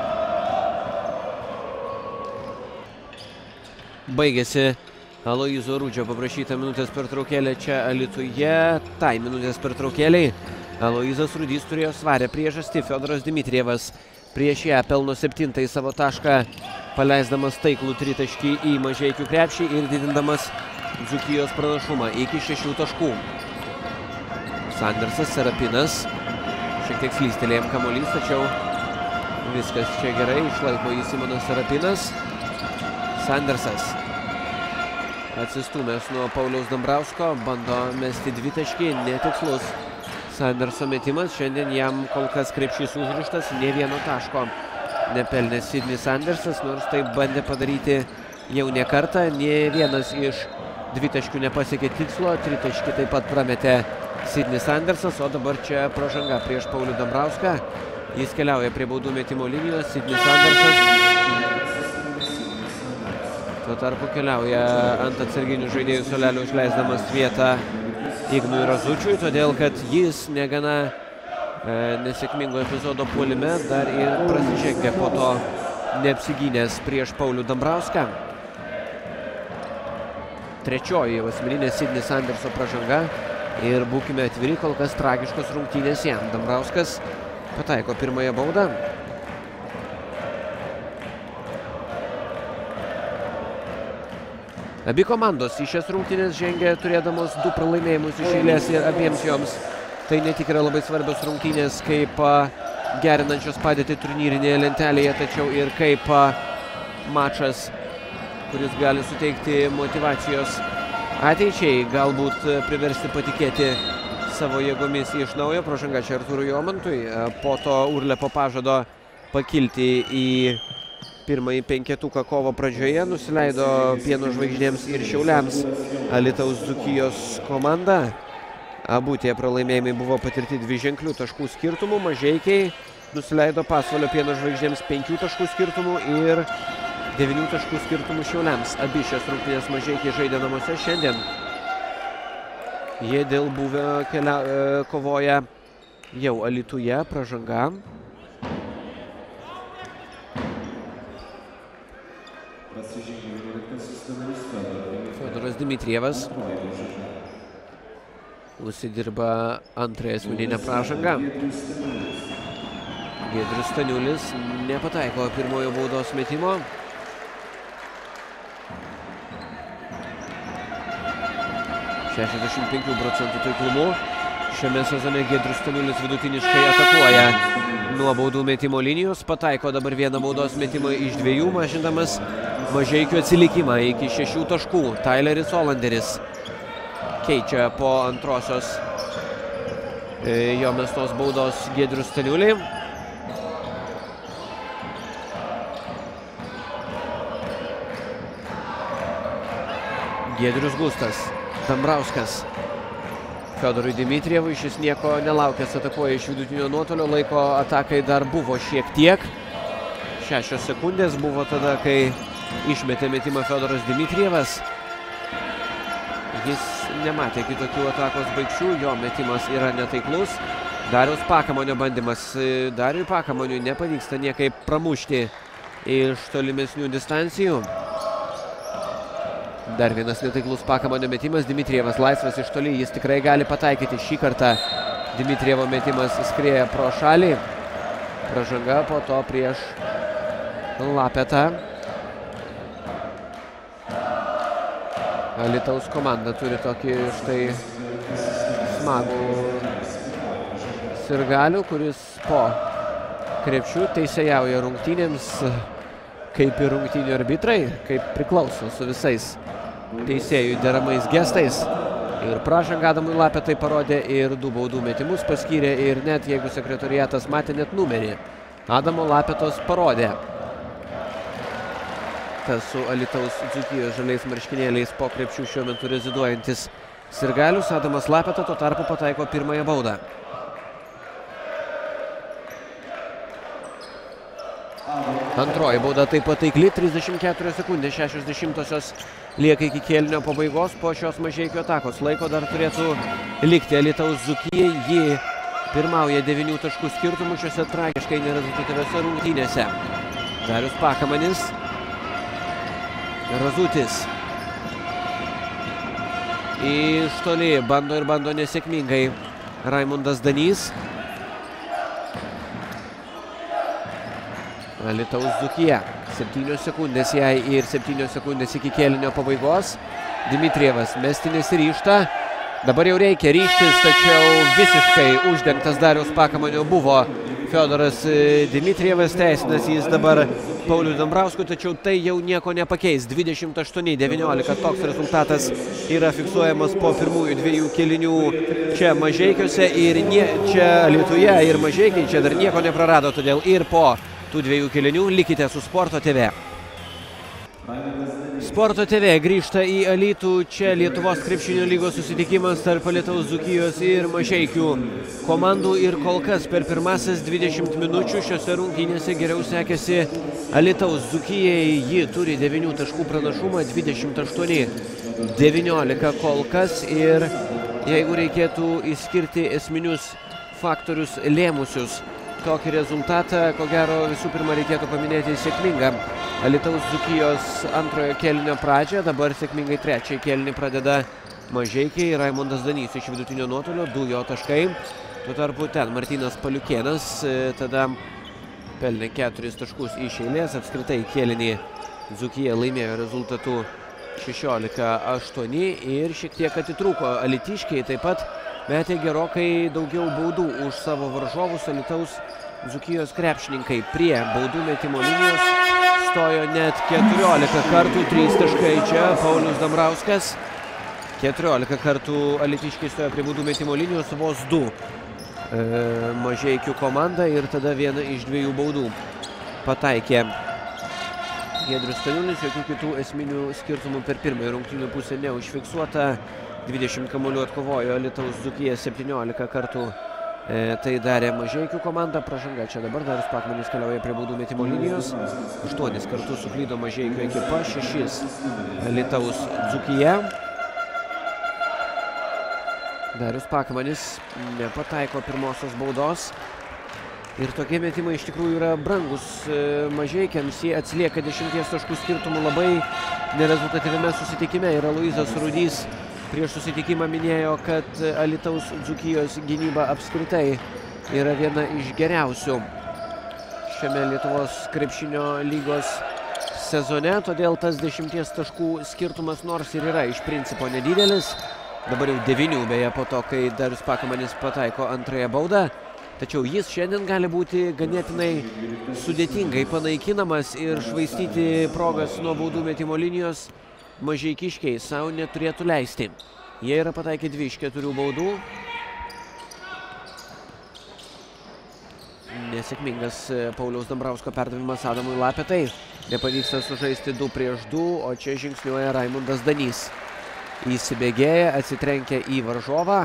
Baigėsi Aloyzo Rudžio paprašyta minutės pertraukėlė čia Alytuje. Tai minutės pertraukėliai Aloyzas Rudys turėjo svarę priežastį. Fiodoras Dmitrijevas prieš ją pelno 7 savo tašką, paleisdamas taiklų tritaškį į Mažeikių krepšį ir didindamas Dzūkijos pranašumą iki 6 taškų. Sandersas, Serapinas. Šiek tiek slystelėjom kamuolys, tačiau viskas čia gerai. Išlaiko jį Simonas Serapinas. Sandersas atsistūmęs nuo Pauliaus Dambrausko, bando mesti dvitaškį, netikslus Sanderso metimas. Šiandien jam kol kas krepšys užrištas, nė vieno taško nepelnė Sidnis Sandersas, nors tai bandė padaryti jau ne kartą. Nė vienas iš dvitaškių nepasiekė tikslo, tritaškį taip pat prametė Sidnis Sandersas, o dabar čia pražanga prieš Paulių Dambrauską. Jis keliauja prie baudų metimo linijos, Sidnis Sandersas. Tuo tarpu keliauja ant atsarginių žaidėjų suolelio, išleisdamas vietą Ignui Razučiui, todėl kad jis negana nesėkmingo epizodo puolime dar ir prasižengė po to neapsigynęs prieš Paulių Dambrauską. Trečioji jau asmeninė Sidnis Sanderso pražanga ir būkime atviri, kol kas tragiškos rungtynės jam. Dambrauskas pataiko pirmąją baudą. Abi komandos į šias rungtynės žengia turėdamos 2 pralaimėjimus iš eilės ir abiems joms tai ne tik yra labai svarbios rungtynės kaip gerinančios padėtį turnyrinėje lentelėje, tačiau ir kaip mačas, kuris gali suteikti motyvacijos ateičiai, galbūt priversti patikėti savo jėgomis iš naujo. Pražanga čia Artūrui Jomantui, po to Urlepo pažado pakilti į pirmąjį penketuką kovo pradžioje nusileido Pieno žvaigždėms ir Šiauliams Alytaus Dzūkijos komanda. Abu tie pralaimėjimai buvo patirti 2-ženklių taškų skirtumų. Mažeikiai nusileido Pasvalio Pieno žvaigždėms 5 taškų skirtumų ir 9 taškų skirtumų Šiauliams. Abi šias rungtynės Mažeikiai žaidė namuose šiandien. Jie dėl buvio kovoja jau Alytuje, pražanga. Fiodoras Dmitrijevas užsidirba antrąją asmeninę pražangą. Giedrius Staniulis nepataiko pirmojo baudos metimo. %65 taiklumu. Šiame sezone Giedrius Staniulis vidutiniškai atakuoja nuo baudų metimo linijos. Pataiko dabar vieną baudos metimą iš 2, mažindamas Mažeikių atsilikimą iki 6 taškų. Tyleris Olanderis keičia po antrosios jo mestos baudos Giedrius Staniulį. Giedrius Gustas, Dambrauskas Fiodorui Dmitrijevui, šis nieko nelaukęs atakuoja iš vidutinio nuotolio, laiko atakai dar buvo šiek tiek. 6 sekundės buvo tada, kai išmetė metimą Fiodoras Dmitrijevas. Jis nematė kitokių atakos baigčių, jo metimas yra netaiklus. Dariaus Pakamonio bandymas. Dariui Pakamoniui nepavyksta niekaip pramušti iš tolimesnių distancijų. Dar vienas netaiklus Pakamonio metimas. Dmitrijevas laisvas iš toli, jis tikrai gali pataikyti. Šį kartą Dmitrijevo metimas skrieja pro šalį. Pražanga po to prieš Lapetą. Alytaus komanda turi tokį štai smagų sirgalių, kuris po krepšių teisėjauja rungtynėms, kaip ir rungtynių arbitrai, kaip priklauso su visais teisėjų deramais gestais. Ir pražangą Adamui Lapetai parodė, ir 2 baudų metimus paskyrė, ir net jeigu sekretoriatas matė, net numerį Adamo Lapetos parodė. Tas su Alytaus Dzūkijos žaliais marškinėliais po krepšių šiuo metu reziduojantis sirgalius Adamas Lapeta tuo tarpu pataiko pirmąją baudą. Antroji bauda taip pat taikli, 34 sekundės 60-osios lieka iki kėlinio pabaigos po šios Mažeikių atakos. Laiko dar turėtų likti Alytaus Dzūkijai, ji pirmauja 9 taškų skirtumų šiuose tragiškai nerezultatyviose rungtynėse. Darius Pakamanis, Razutis iš toli bando ir bando nesėkmingai Raimundas Danys. Alytaus Dzūkija, 7 sekundės jai ir 7 sekundės iki kėlinio pabaigos. Dimitrievas mesti nesiryžta. Dabar jau reikia ryžtis, tačiau visiškai uždengtas Dariaus Pakamanio buvo Fiodoras Dimitrievas. Teisinas jis dabar Pauliui Dambrauskui, tačiau tai jau nieko nepakeis. 28-19 toks rezultatas yra fiksuojamas po pirmųjų 2 kėlinių čia Mažeikiuose ir čia Alytuje, ir Mažeikiai čia dar nieko neprarado, todėl ir po tų 2 kėlinių likite su Sporto TV. Sporto TV grįžta į Alytų, čia Lietuvos krepšinio lygos susitikimas tarp Alytaus Dzūkijos ir Mažeikių komandų, ir kol kas per pirmasis 20 minučių šiose rungtynėse geriau sekėsi Alytaus Dzūkijai. Ji turi 9 taškų pranašumą, 28-19 kol kas, ir jeigu reikėtų išskirti esminius faktorius lėmusius tokį rezultatą, ko gero visų pirma reikėtų paminėti sėkmingą Alytaus Dzūkijos antrojo kėlinio pradžią. Dabar sėkmingai trečiąjį kėlinį pradeda Mažeikiai. Raimundas Danys iš vidutinio nuotolio, 2 jo taškai. Tuo tarpu ten Martynas Paliukėnas tada pelnė 4 taškus iš eilės. Apskritai kėlinį Dzūkija laimėjo rezultatu 16-8 ir šiek tiek atitrūko alytiškiai. Taip pat metė gerokai daugiau baudų už savo varžovus. Alytaus Dzūkijos krepšininkai prie baudų metimo linijos stojo net 14 kartų, 3 taškai čia Paulius Dambrauskas. 14 kartų alytiškiai stojo prie baudų metimo linijos, vos 2 Mažeikių komanda, ir tada vieną iš 2 baudų pataikė Giedrius Staniulis. Jokių kitų esminių skirtumų per pirmąją rungtynių pusę neužfiksuota. 20 kamuolių atkovojo Alytaus Dzūkija, 17 kartų tai darė Mažeikių komanda. Pražanga čia dabar, Darius Pakmanis keliauja prie baudų metimo linijos. 8 kartus suklydo Mažeikių ekipa, 6 Alytaus Dzūkija. Darius Pakmanis nepataiko pirmosios baudos. Ir tokie metimai iš tikrųjų yra brangus Mažeikiams. Jie atsilieka 10 taškų skirtumų labai nerezultatyviame susitikime. Ir Aloyzas Rudys prieš susitikimą minėjo, kad Alytaus Dzūkijos gynyba apskritai yra viena iš geriausių šiame Lietuvos krepšinio lygos sezone. Todėl tas 10 taškų skirtumas nors ir yra iš principo nedidelis. Dabar jau 9 beje po to, kai Darius Pakamanis pataiko antrąją baudą. Tačiau jis šiandien gali būti ganėtinai sudėtingai panaikinamas ir švaistyti progas nuo baudų metimo linijos mažeikiškiai savo neturėtų leisti. Jie yra pataikę 2 iš 4 baudų. Nesėkmingas Pauliaus Dambrausko perdavimas Adamui Lapetai. Nepavyksta sužaisti 2 prieš 2, o čia žingsniuoja Raimundas Danys. Įsibėgėja, atsitrenkia į varžovą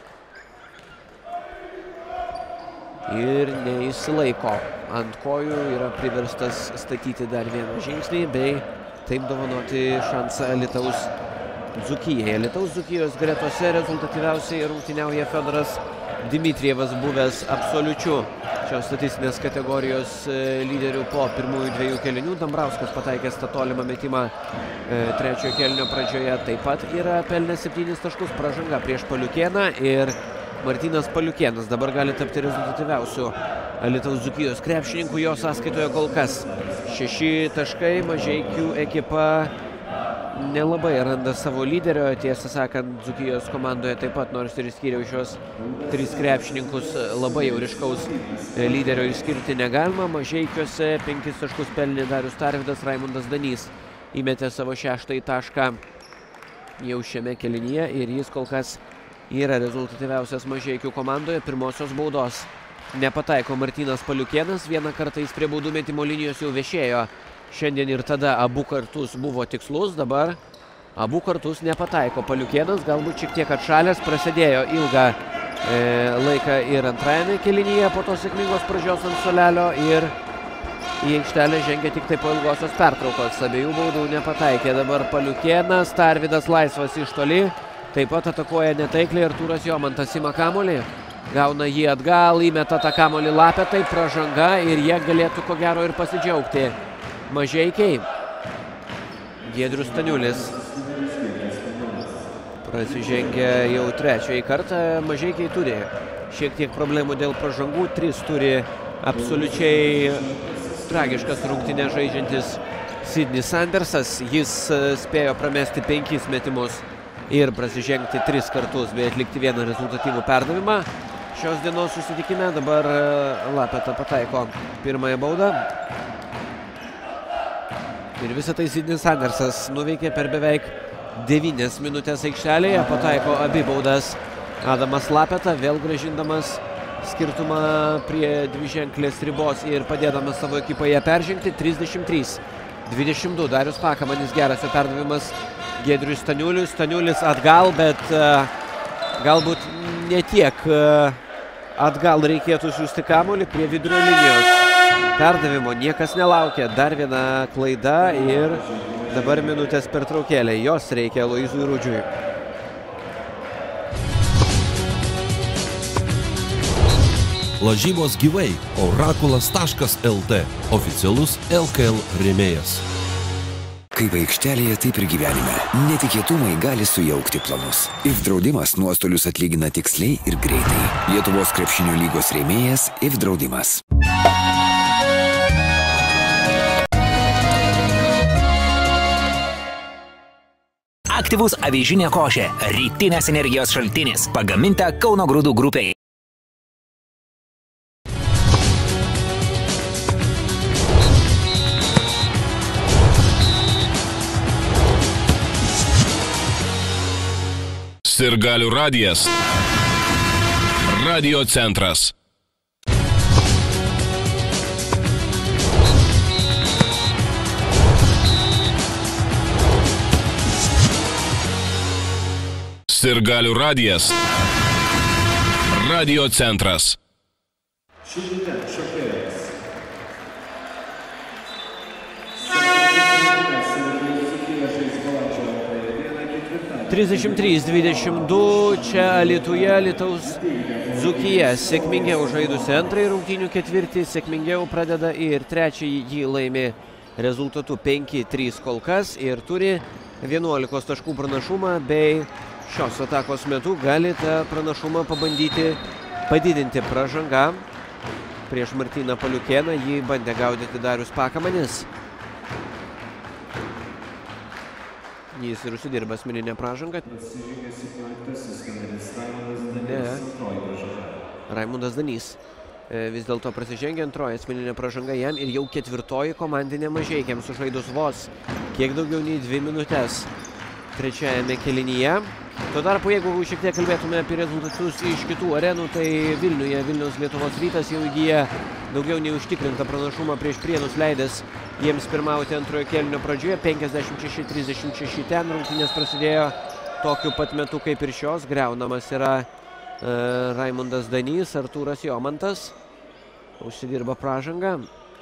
ir neįsilaiko. Ant kojų yra priverstas statyti dar vieną žingsnį bei taip dovanoti šansą Alytaus Dzūkijai. Alytaus Dzūkijos gretose rezultatyviausiai rungtyniauja Fiodoras Dimitrievas, buvęs absoliučiu šios statistinės kategorijos lyderių po pirmųjų 2 kėlinių. Dambrauskas pataikęs tą tolimą metimą trečiojo kėlinio pradžioje taip pat yra pelnęs 7 taškus. Pražanga prieš Paliukėną ir Martynas Paliukėnas dabar gali tapti rezultatyviausiu Alytaus Dzūkijos krepšininkų. Jo sąskaitoje kol kas 6 taškai. Mažeikių ekipa nelabai randa savo lyderio, tiesą sakant, Dzūkijos komandoje taip pat, nors ir išskyriau šios 3 krepšininkus, labai jau ryškaus lyderio išskirti negalima. Mažeikiuose 5 taškus pelnė Darius Tarvydas, Raimundas Danys įmetė savo 6-ąjį tašką jau šiame kėlinyje ir jis kol kas yra rezultatyviausias Mažeikių komandoje. Pirmosios baudos nepataiko Martynas Paliukėnas, vieną kartą jis prie baudų metimo linijos jau viešėjo. Šiandien ir tada abu kartus buvo tikslus, dabar abu kartus nepataiko Paliukėnas, galbūt šiek tiek atšalęs, prasidėjo ilgą laiką ir antrajame kėlinyje po to sėkmingos pradžios ant suolelio ir į aikštelę žengia tik tai po ilgosios pertraukos. Abiejų baudų nepataikė dabar Paliukėnas, Tarvydas laisvas iš toli, taip pat atakuoja netaikliai Artūras Jomantas, ima kamuolį, gauna jį atgal, įmeta tą kamuolį Lapetai, pražanga ir jie galėtų ko gero ir pasidžiaugti. Mažeikiai, Giedrius Staniulis prasižengia jau 3-ąjį kartą. Mažeikiai turi šiek tiek problemų dėl pražangų, 3 turi absoliučiai tragiškas rungtynes žaidžiantis Sidnis Sandersas. Jis spėjo pramesti 5 metimus ir prasižengti 3 kartus bei atlikti vieną rezultatyvų perdavimą. Šios dienos susitikime dabar Lapeta pataiko pirmąją baudą. Ir visą tai Sidnis Sandersas nuveikė per beveik 9 minutės aikštelėje, pataiko abi baudas Adamas Lapeta, vėl grąžindamas skirtumą prie dviženklės ribos ir padėdamas savo ekipoje peržengti. 33-22, Darius Pakamanis, geras jo perdavimas Giedriui Staniuliui, Staniulis atgal, bet galbūt ne tiek atgal reikėtų siųsti kamuolį prie vidurio linijos. Perdavimo niekas nelaukia, dar viena klaida ir dabar minutės pertraukėlė, jos reikia Aloyzui Rudžiui. Lažybos gyvai, orakulas.lt, oficialus LKL rėmėjas. Kaip aikštelėje, taip ir gyvenime. Netikėtumai gali sujaukti planus. IF draudimas nuostolius atlygina tiksliai ir greitai. Lietuvos krepšinio lygos rėmėjas IF draudimas. Aktyvus avižinė košė, rytinės energijos šaltinis, pagaminta Kauno Grūdų grupei. Sirgalių radijas. Radio centras. Sirgalių radijas. Radio centras. 33-22 čia Alytuje, Alytaus Dzūkija sėkmingiau žaidusi antrąjį rungtynių ketvirtį, sėkmingiau pradeda ir trečiąjį jį laimi rezultatu 5-3 kol kas ir turi 11 taškų pranašumą bei šios atakos metu gali tą pranašumą pabandyti padidinti. Pražanga prieš Martyną Paliukėną, jį bandė gaudyti Darius Pakamanis. Jis ir užsidirba asmeninę pražangą. Ne. Raimundas Danys vis dėlto prasižengė, antroji asmeninė pražanga jam ir jau ketvirtoji komandinė Mažeikiams sužaidus vos kiek daugiau nei 2 minutės trečiajame kėlinyje. Tuo tarpu, jeigu šiek tiek kalbėtume apie rezultatus iš kitų arenų, tai Vilniuje Vilniaus Lietuvos Rytas jau įgyja daugiau nei užtikrintą pranašumą prieš Prienus, leidęs jiems pirmauti antrojo kėlinio pradžioje. 56-36 ten rungtynės prasidėjo tokiu pat metu kaip ir šios. Griaunamas yra Raimundas Danys, Artūras Jomantas užsidirba pražangą.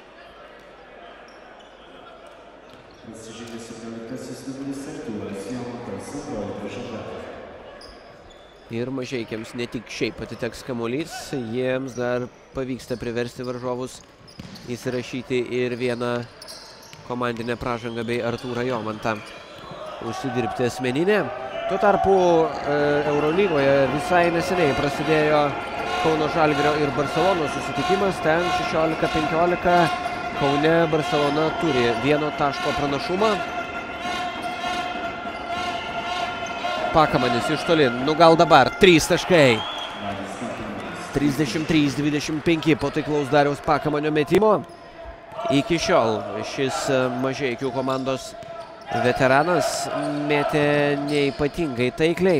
Ir Mažeikiams ne tik šiaip atiteks kamuolys, jiems dar pavyksta priversti varžovus įsirašyti ir vieną komandinę pražangą bei Artūrą Jomantą užsidirbti asmeninę. Tuo tarpu Eurolygoje visai neseniai prasidėjo Kauno Žalgirio ir Barcelonos susitikimas. Ten 16-15 Kaune Barcelona turi 1 taško pranašumą. Pakamanis iš toli. Nu gal dabar 3 taškai. 33-25 po taiklaus Dariaus Pakamanio metimo. Iki šiol šis Mažeikių komandos veteranas mėtė neypatingai taikliai.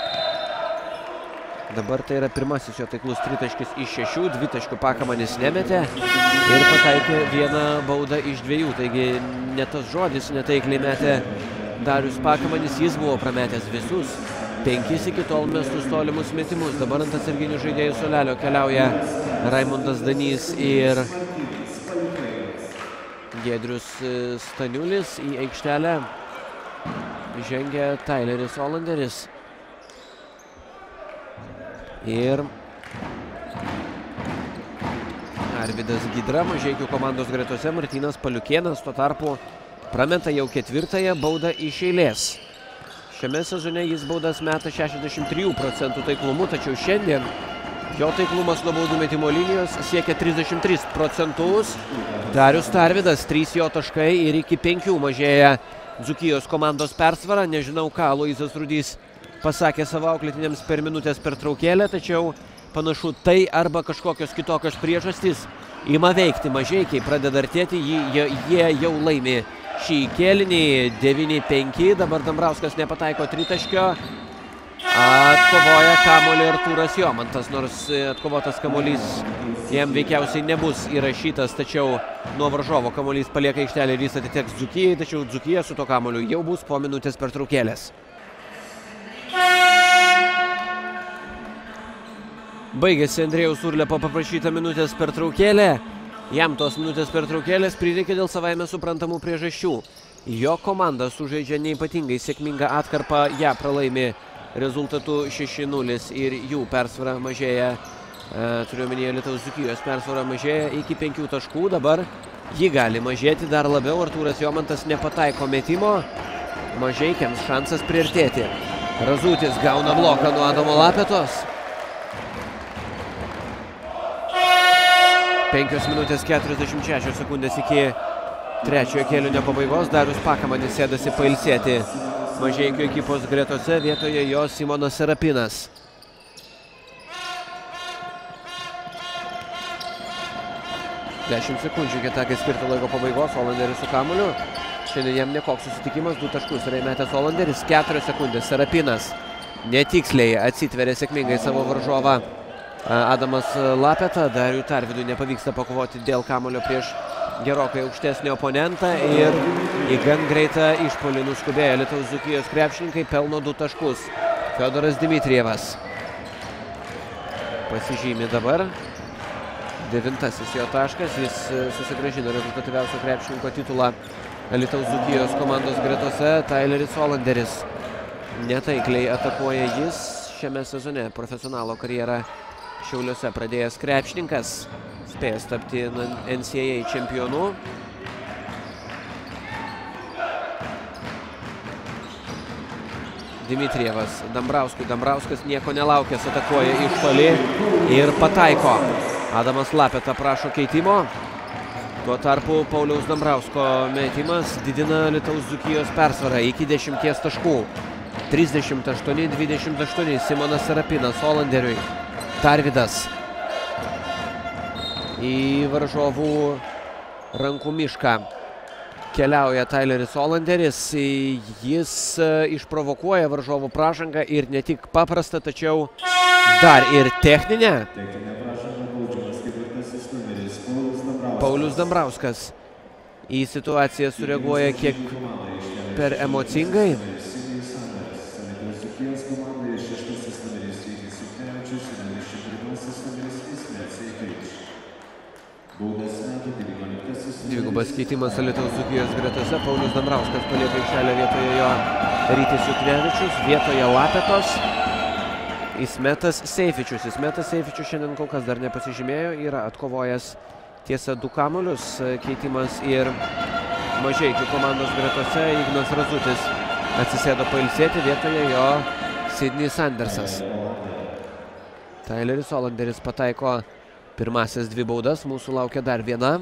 Dabar tai yra pirmasis jo taiklus 3 taškis iš 6, 2 taškų Pakamanis nemetė ir pataikė vieną baudą iš 2. Taigi ne tas žodis netaikliai metė Darius Pakamanis, jis buvo prametęs visus 5 iki tol mestus tolimus metimus. Dabar ant atsarginių žaidėjų suolelio keliauja Raimundas Danys ir Giedrius Staniulis. Į aikštelę žengia Tyleris Olanderis. Ir Arvydas Gydra Mažeikių komandos gretose. Martynas Paliukėnas tuo tarpu prameta jau 4-ąją baudą iš eilės. Šiame sezone jis baudas meta 63% taiklumu, tačiau šiandien jo taiklumas nuo baudų metimo linijos siekia 33%. Darius Tarvydas 3 jo taškai ir iki 5 mažėja Dzūkijos komandos persvara. Nežinau, ką Aloyzas Rudys pasakė savo auklėtiniams per minutės pertraukėlę, tačiau panašu tai arba kažkokios kitokios priežastys ima veikti. Mažeikiai pradeda artėti, jie jau laimi šį kėlinį 9-5. Dabar Dambrauskas nepataiko tritaškio. Atkovoja kamuolį Artūras Jomantas, nors atkovotas kamuolys jam veikiausiai nebus įrašytas, tačiau nuo varžovo kamuolys palieka aikštelę ir jis atiteks Dzūkijai, tačiau Dzūkija su to kamuoliu jau bus po minutės pertraukėlės. Baigėsi Andrėjaus Urlepo paprašyta minutės pertraukėlė. Jam tos minutės pertraukėlės prireikė dėl savaime suprantamų priežasčių. Jo komanda sužaidžia neypatingai sėkmingą atkarpą, ją pralaimi rezultatu 6-0 ir jų persvara mažėja, turiuomenyje Alytaus Dzūkijos persvara mažėja iki 5 taškų. Dabar ji gali mažėti dar labiau. Artūras Jomantas nepataiko metimo. Mažeikiams šansas priartėti. Razutis gauna bloką nuo Adomo Lapetos. 5 minutės 46 sekundės iki trečiojo kėlinio pabaigos. Darius Pakamanis sėdasi pailsėti Mažeikių ekipos gretose, vietoje jo Simonas Serapinas. Dešimt sekundžių iki atakai skirto laiko pabaigos. Olanderis su kamuoliu. Šiandien jam nekoks susitikimas, 2 taškus yra įmetęs Olanderis. 4 sekundės Serapinas netiksliai atsitveria sėkmingai savo varžovą Adamas Lapeta. Dariui Tarvydui nepavyksta pakovoti dėl kamuolio prieš gerokai aukštesnį oponentą ir į gan greitą išpuolį nuskubėjo Alytaus Dzūkijos krepšininkai, pelno 2 taškus. Fiodoras Dimitrievas pasižymi dabar 9-asis jo taškas. Jis susigrąžino rezultatyviausio krepšininko titulą Alytaus Dzūkijos komandos gretose. Tyleris Olanderis netaikliai atakuoja jis šiame sezone. Profesionalo karjerą Šiauliuose pradėjęs krepšininkas, spėjęs tapti NCAA čempionu. Dimitrievas Dambrauskui. Dambrauskas nieko nelaukęs atakuoja iš toli ir pataiko. Adamas Lapeta prašo keitimo. Tuo tarpu Pauliaus Dambrausko metimas didina Alytaus Dzūkijos persvarą iki 10 taškų. 38-28 Simonas Serapinas Olanderiui. Tarvydas į varžovų rankų mišką keliauja Tyleris Olanderis. Jis išprovokuoja varžovų pražangą ir ne tik paprastą, tačiau dar ir techninę. Paulius Dambrauskas į situaciją sureaguoja kiek per emocingai. Dvigubas keitimas Alytaus Dzūkijos gretose. Paulius Dambrauskas palieka aikštelę, vietoje jo Rytis Juknevičius, vietoje Lapetos Ismetas Seifičius. Ismetas Seifičius šiandien kol kas dar nepasižymėjo, yra atkovojęs tiesa 2 kamuolius. Keitimas ir Mažeikių komandos gretose. Ignas Razutis atsisėdo pailsėti, vietoje jo Sidney's Andersas. Tyleris Olanderis pataiko pirmasias 2 baudas, mūsų laukia dar viena.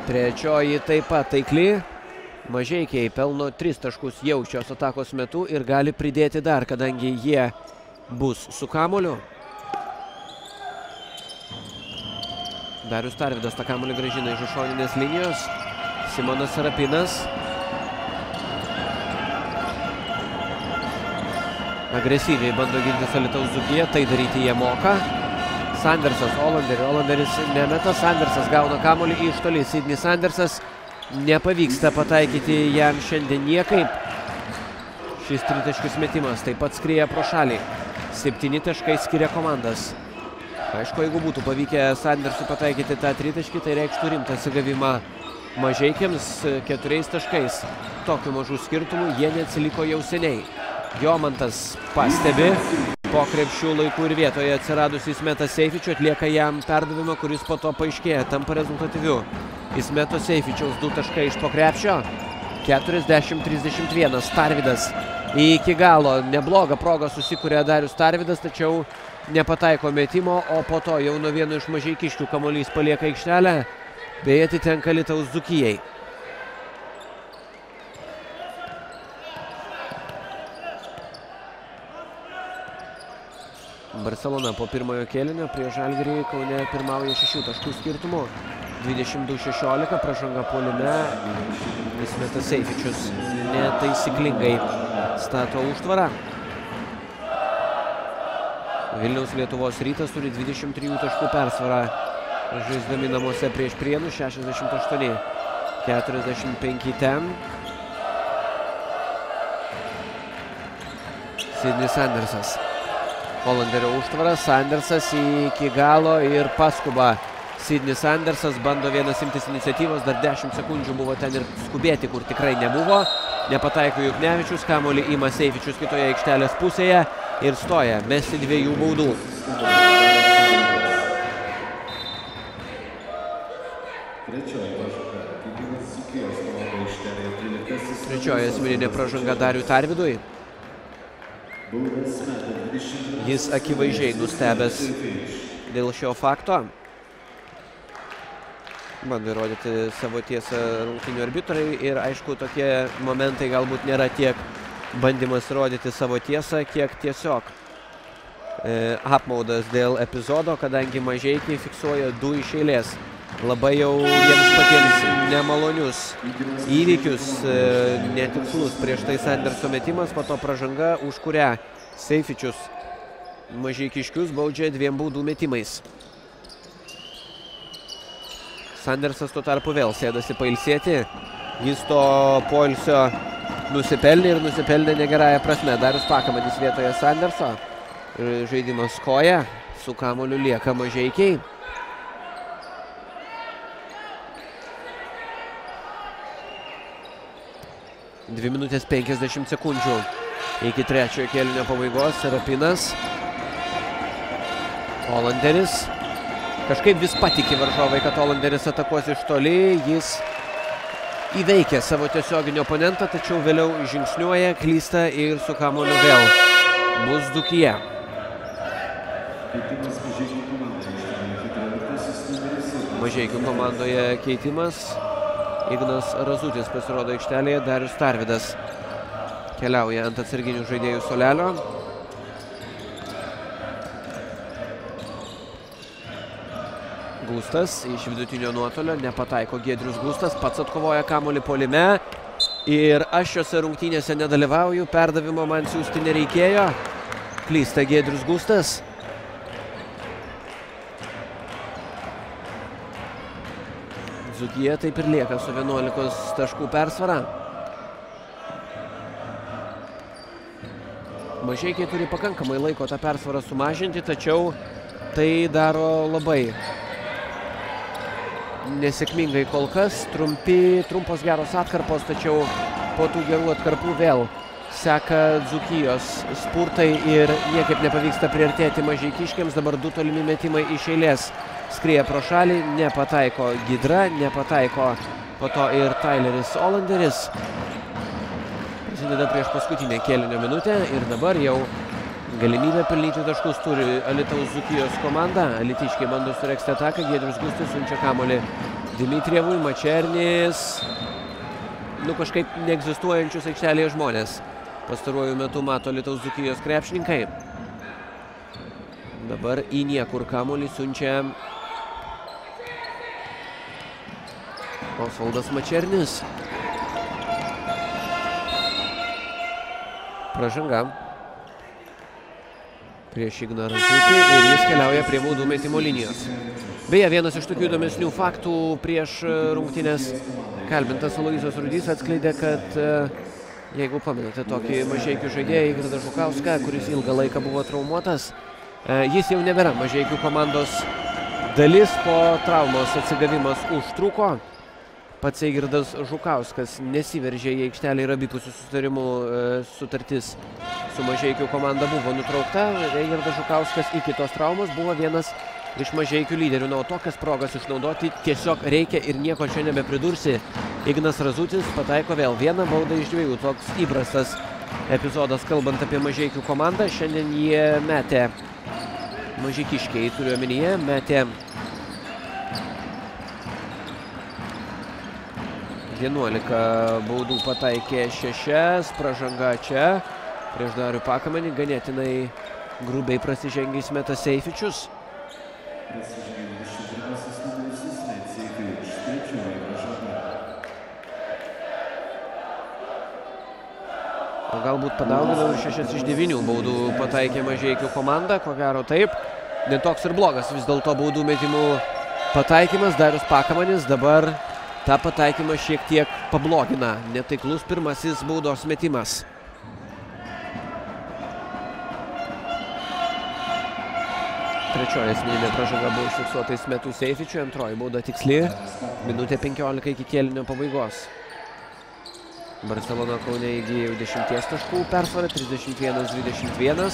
Trečioji taip pat taikli. Mažeikiai pelno 3 taškus jau šios atakos metu ir gali pridėti dar, kadangi jie bus su kamuoliu. Darius Tarvydas tą kamuolį grąžina iš šoninės linijos. Simonas Sarapinas. Agresyviai bando gintis Alytaus Dzūkija, tai daryti jie moka. Sandersas, Olanderis nemeta, Sandersas gauna kamuolį iš toli. Sidnis Sandersas nepavyksta pataikyti jam šiandien niekaip. Šis tritaškis metimas taip pat skrieja pro šalį. 7 taškai skiria komandas. Aišku, jeigu būtų pavykę Sandersui pataikyti tą tritaškį, tai reikštų rimtą atsigavimą Mažeikiams 4 taškais. Tokiu mažų skirtumų jie neatsiliko jau seniai. Jomantas pastebi po krepšių laikų ir vietoje atsiradusi Ismetą Seifičių, atlieka jam perdavimą, kuris po to paaiškėja, tampa rezultatyviu. Ismeto Seifičiaus 2 taškai iš po krepšio. 40-31. Tarvydas iki galo. Neblogą progą susikuria Darius Tarvydas, tačiau nepataiko metimo, o po to jau nuo vieno iš mažeikiškių kamuolys palieka aikštelę, bei atitenka Alytaus Dzūkijai. Barcelona po pirmojo kėlinio prieš Žalgirį Kaune pirmauja 6 taškų skirtumu. 22-16, pražanga puolime. Ismetas Seifičius netaisyklingai stato užtvarą. Vilniaus Lietuvos Rytas turi 23 taškų persvarą. Žaisdami namuose prieš Prienus 68-45 ten. Sidnis Sandersas. Olanderio užtvara, Sandersas iki galo ir paskuba. Sidnis Sandersas bando vienas imtis iniciatyvos, dar 10 sekundžių buvo ten ir skubėti, kur tikrai nebuvo. Nepataiko Juknevičius, kamuolį ima Seifičius kitoje aikštelės pusėje ir stoja mesti 2 baudų. Trečioji asmeninė pražanga Dariui Tarvydui. Jis akivaizdžiai nustebęs dėl šio fakto. Bando įrodyti savo tiesą rungtynių arbitrai ir aišku, tokie momentai galbūt nėra tiek bandymas rodyti savo tiesą, kiek tiesiog apmaudas dėl epizodo, kadangi Mažeikiai fiksuoja 2 iš eilės. Labai jau jiems patiems nemalonius įvykius, netikslus prieš tai Sanderso metimas, po to pražanga, už kurią Seifičius mažeikiškius baudžia 2 baudų metimais. Sandersas tuo tarpu vėl sėdasi pailsėti. Jis to poilsio nusipelnė ir nusipelnė negerąją prasme. Darius Pakamanis vietoje Sanderso. Žaidimas koja. Su kamuoliu lieka Mažeikiai. Dvi minutės 50 sekundžių iki trečiojo kėlinio pabaigos. Sarapinas. Olanderis. Kažkaip vis patiki varžovai, kad Olanderis atakuos iš toli. Jis įveikia savo tiesioginį oponentą, tačiau vėliau žingsniuoja, klysta ir su kamuoliu vėl bus Dzūkija. Mažeikių komandoje keitimas. Ignas Razutis pasirodo aikštelėje, Darius Tarvydas keliauja ant atsarginių žaidėjų suolelio. Gustas iš vidutinio nuotolio, nepataiko Giedrius Gustas, pats atkovoja kamuolį puolime. Ir aš šiose rungtynėse nedalyvauju, perdavimo man siųsti nereikėjo. Klysta Giedrius Gustas. Dzūkija taip ir lieka su 11 taškų persvara. Mažeikiai turi pakankamai laiko tą persvarą sumažinti, tačiau tai daro labai nesėkmingai kol kas. Trumpos geros atkarpos, tačiau po tų gerų atkarpų vėl seka Dzūkijos spurtai ir niekaip nepavyksta priartėti mažeikiškiams. Dabar 2 tolimi metimai iš eilės skrieja pro šalį, nepataiko Gidra, nepataiko po to ir Tyleris Olanderis. Prasideda prieš paskutinę kėlinio minutę ir dabar jau galimybę pelnyti taškus turi Alytaus Dzūkijos komanda. Alytiškiai bando suregzti ataką, Giedrius Gustas siunčia kamuolį Dmitrijevui, Mačernis. Nu, kažkaip neegzistuojančius aikštelėje žmonės. Pastaruoju metu mato Alytaus Dzūkijos krepšininkai. Dabar į niekur kamuolį siunčia Osvaldas Mačernis. Pražanga prieš Igną Razutį ir jis keliauja prie baudų metimo linijos. Beje, vienas iš tokių įdomesnių faktų prieš rungtynes kalbintas Aloyzas Rudys atskleidė, kad jeigu pamenate tokį Mažeikių žaidėją Eigirdą Žukauską, kuris ilgą laiką buvo traumuotas, jis jau nebėra Mažeikių komandos dalis, po traumos atsigavimas užtruko. Pats Eigirdas Žukauskas nesiveržė į aikštelę ir abipusių susitarimų sutartis su Mažeikių komanda buvo nutraukta. Eigirdas Žukauskas iki tos traumos buvo vienas iš Mažeikių lyderių. Na, o tokias progas išnaudoti tiesiog reikia ir nieko čia nebepridursi. Ignas Razutis pataiko vėl vieną baudą iš dviejų. Toks įprastas epizodas, kalbant apie Mažeikių komandą. Šiandien jie metė, mažeikiškiai turiu omenyje, metė 11 baudų, pataikė 6, pražanga čia. Prieš Darių Pakamenį ganėtinai grubiai prasižengęs meta Seifičius. O galbūt padaugino 6 iš 9 baudų pataikė Mažeikių komanda, ko gero taip. Netoks ir blogas vis dėlto baudų metimų pataikymas. Darius Pakamanis dabar tą pataikymą šiek tiek pablogina. Netaiklus pirmasis baudos metimas. Trečioji asmeninė pražanga buvo užfiksuotais metų Seifičiui, antroji bauda tiksli. Minutė 15 iki kėlinio pabaigos. Barcelona Kaune įgyja 10 taškų persvarą, 31-21.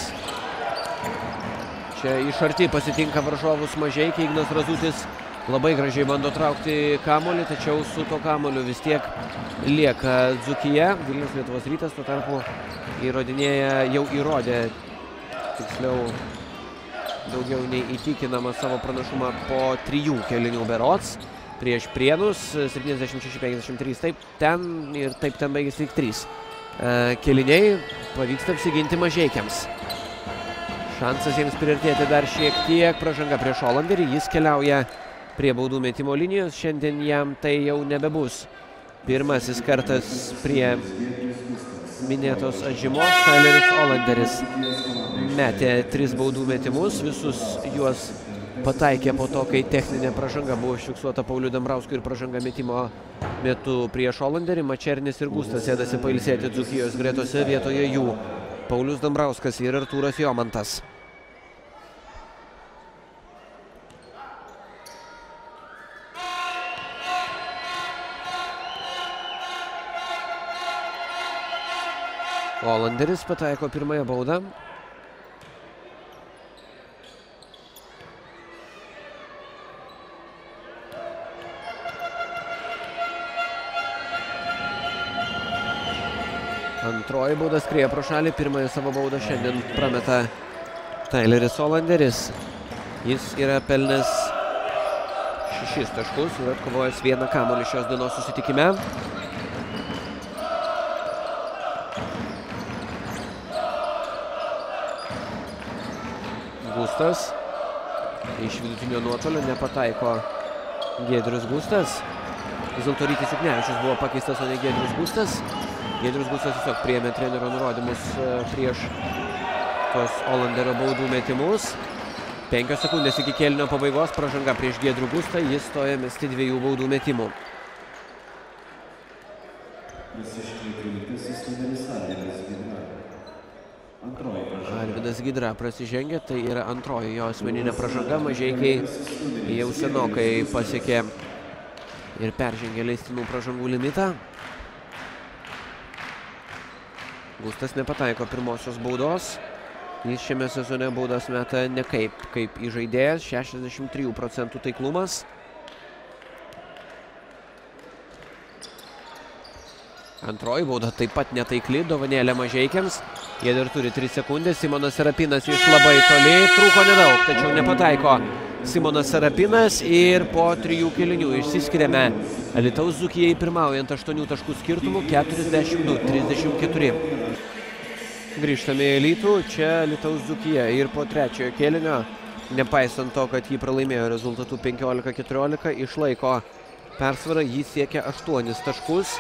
Čia iš arti pasitinka varžovus Mažeikiai. Ignas Razutis labai gražiai bando traukti kamuolį, tačiau su to kamuoliu vis tiek lieka Dzūkija. Vilnius Lietuvos Rytas tuo tarpu įrodinėja, jau įrodė, tiksliau daugiau nei įtikinamą savo pranašumą po 3 kėlinių berods prieš Prienus, 76-53, taip ten ir taip ten baigėsi tik 3 kėliniai. Pavyksta apsiginti Mažeikiams. Šansas jiems priartėti dar šiek tiek. Pražanga prieš Olanderį, jis keliauja prie baudų metimo linijos. Šiandien jam tai jau nebebus pirmasis kartas prie minėtos atžymos. Tyleris Olanderis metė 3 baudų metimus, visus juos pataikė po to, kai techninė pražanga buvo užfiksuota Pauliui Dambrauskui ir pražanga metimo metu prieš Olanderį. Mačernis ir Gustas sėdasi pailsėti Dzūkijos gretose, vietoje jų Paulius Dambrauskas ir Artūras Jomantas. Olanderis pataiko pirmąją baudą. Antroji bauda skrieja pro šalį, pirmąją savo baudą šiandien prameta Tyleris Olanderis. Jis yra pelnęs 6 taškus ir atkovojęs 1 kamuolį šios dienos susitikime. Gustas iš vidutinio nuotolio nepataiko Giedrius Gustas. Vis dėlto Rytis Juknevičius buvo pakeistas, o ne Giedrius Gustas. Giedrius Gustas tiesiog priėmė trenerio nurodymus prieš tos Olanderio baudų metimus. 5 sekundės iki kėlinio pabaigos, pražanga prieš Giedrių Gustą, jis stoja mesti 2 baudų metimų. Arvidas Gidra prasižengė, tai yra antroji jo asmeninė pražanga. Mažeikiai jau senokai pasiekė ir peržengė leistinų pražangų limitą. Gustas nepataiko pirmosios baudos. Jis šiame sezone baudas meta ne kaip įžaidėjas, 63% taiklumas. Antroji bauda taip pat netaikli, dovanėlė Mažeikiams. Jie dar turi 3 sekundės. Simonas Serapinas iš labai toli, trūko nedaug, tačiau nepataiko Simonas Serapinas ir po 3 kėlinių išsiskiriame. Alytaus Dzūkijai pirmaujant 8 taškų skirtumų 42-34. Grįžtame į Alytų, čia Alytaus Dzūkija ir po 3 kėlinio, nepaisant to, kad jį pralaimėjo rezultatų 15-14, išlaiko persvarą, jį siekia 8 taškus.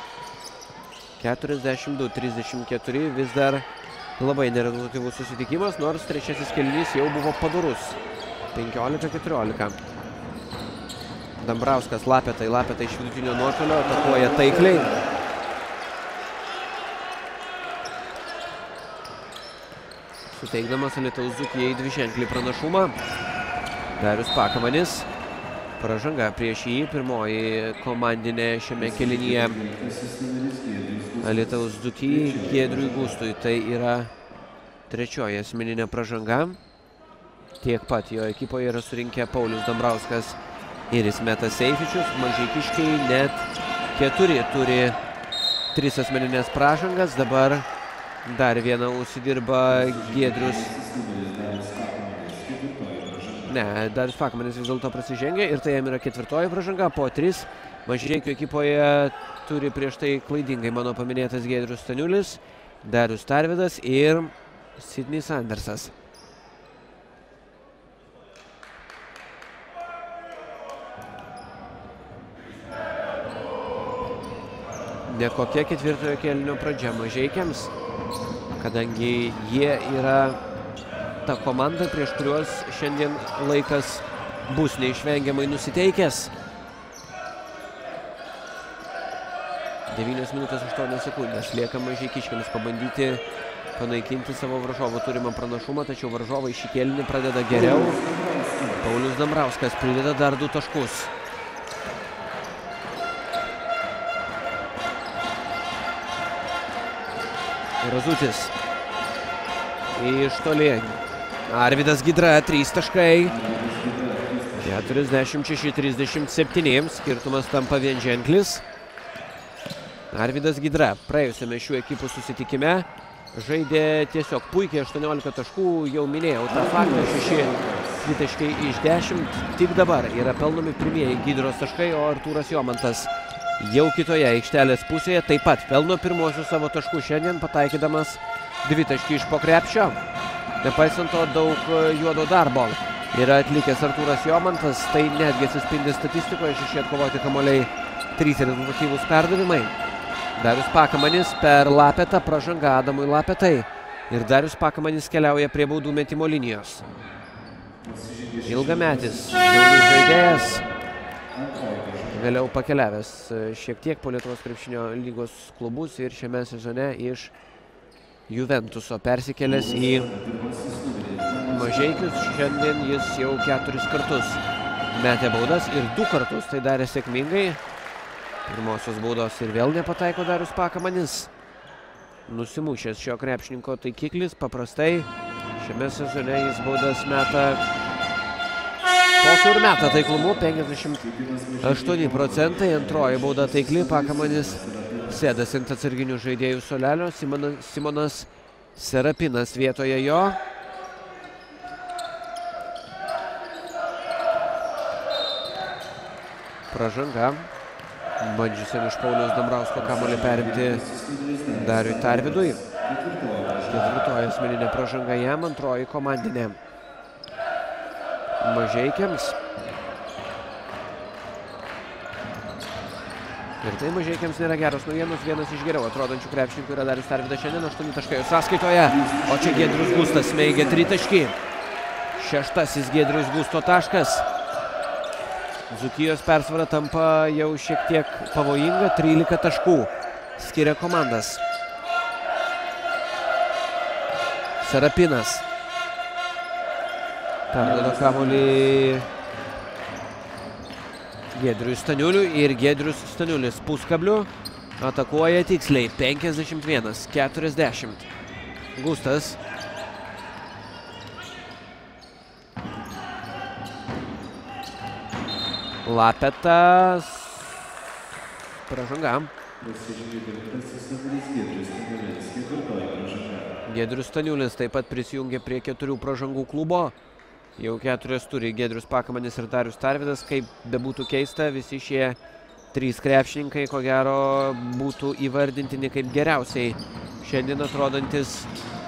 42-34, vis dar labai nerezultatyvus susitikimas, nors trečiasis kėlinys jau buvo padorus. 15-14. Dambrauskas Lapetai iš vidutinio nuotolio, atakuoja taikliai. Suteikdamas Alytaus Dzūkijai dviženklį pranašumą. Darius Pakamanis. Pražanga prieš jį, pirmoji komandinė šiame kėlinyje Alytaus Dzūkijai Giedriui Gustui. Tai yra trečioji asmeninė pražanga. Tiek pat jo ekipoje yra surinkę Paulius Dambrauskas ir Ismetas Seifičius. Mažeikiškiai net 4 turi 3 asmeninės pražangas. Dabar dar vieną užsidirba Giedrius. Ne, Darius Pakamanis vis dėlto prasižengė ir tai jam yra 4 pražanga, po 3. Mažeikių ekipoje turi prieš tai klaidingai mano paminėtas Giedrius Staniulis, Darius Tarvydas ir Sidnys Andersas. Nekokia 4 kėlinio pradžia Mažeikiams, kadangi jie yra ta komanda, prieš kuriuos šiandien laikas bus neišvengiamai nusiteikęs. 9 minutės 8 sekundės. Lieka mažeikiškiams pabandyti panaikinti savo varžovų turimą pranašumą, tačiau varžovai šį kėlinį pradeda geriau. Paulius Dambrauskas prideda dar 2 taškus. Razutis. Iš toli. Arvydas Gidra, 3 taškai. 46-37, skirtumas tampa vienženklis. Arvydas Gidra praėjusiame šių ekipų susitikime žaidė tiesiog puikiai, 18 taškų, jau minėjau tą faktą, 6 taškai iš 10. Tik dabar yra pelnomi pirmieji Gidros taškai, o Artūras Jomantas jau kitoje aikštelės pusėje taip pat pelno pirmosius savo taškų šiandien, pataikydamas 2 taškį iš po krepšio. Nepaisant to, daug juodo darbo yra atlikęs Artūras Jomantas, tai netgi atsispindi statistikoje, 6 atkovoti kamuoliai, 3 rezultatyvūs perdavimai. Darius Pakamanis per Lapetą, pražanga Adamui Lapetai. Ir Darius Pakamanis keliauja prie baudų metimo linijos. Ilgametis jaunus žaidėjas, vėliau pakeliavęs šiek tiek po Lietuvos krepšinio lygos klubus ir šiame sezone iš Juventuso persikėlęs į Mažeikius. Šiandien jis jau 4 kartus metė baudas ir 2 kartus tai darė sėkmingai. Pirmosios baudos ir vėl nepataiko Darius Pakamanis. Nusimušęs šio krepšininko taikiklis, paprastai šiame sezone jis baudas meta tokiu ir meta taiklumu, 58%, antroji bauda taikli, Pakamanis sėdas ant atsarginių žaidėjų suolelio, Simonas Serapinas vietoje jo. Pražanga. Bandžiusiam iš Pauliaus Dambrausko kamuolį perimti Dariui Tarvydui. 4 asmeninė pražanga jam, 2 komandinė Mažeikiams. Ir tai Mažeikiams nėra geros naujienos, vienas iš geriau atrodančių krepšininkų yra Darius Tarvydas šiandien, 8 taškai sąskaitoje, o čia Giedrius Gustas smeigia 3 taškį. 6 Giedrius Gusto taškas. Dzūkijos persvara tampa jau šiek tiek pavojinga, 13 taškų skiria komandas. Serapinas perduoda kamuolį Giedriui Staniuliui ir Giedrius Staniulis puskabliu atakuoja tiksliai 51-40. Gustas. Lapetas. Pražanga. Giedrius Staniulis taip pat prisijungė prie 4 pražangų klubo. Jau 4 turi Giedrius Pakamanis ir Darius Tarvydas. Kaip bebūtų keista, visi šie 3 krepšininkai, ko gero, būtų įvardintini kaip geriausiai šiandien atrodantis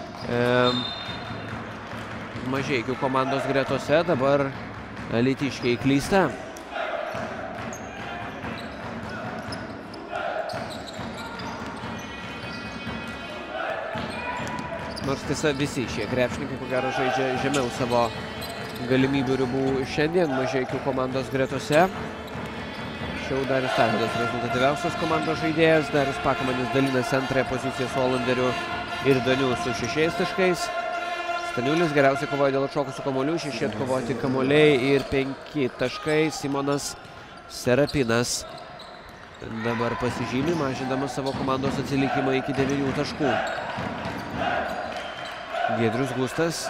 Mažeikių komandos gretose. Dabar alytiškiai klysta. Nors tiesa, visi šie krepšininkai, ko gero, žaidžia žemiau savo galimybių ribų šiandien Mažeikių komandos gretose. Šiau Darius Tarvydas rezultatyviausias komandos žaidėjas. Darius Pakamanis dalinasi antrąją poziciją su Olanderiu ir Daniu su 6 taškais. Staniulis geriausiai kovoja dėl atšokusių kamuolių, 6 atkovoti kamuoliai ir 5 taškai. Simonas Serapinas dabar pasižymi, mažindamas savo komandos atsilikimą iki 9 taškų. Giedrius Gustas.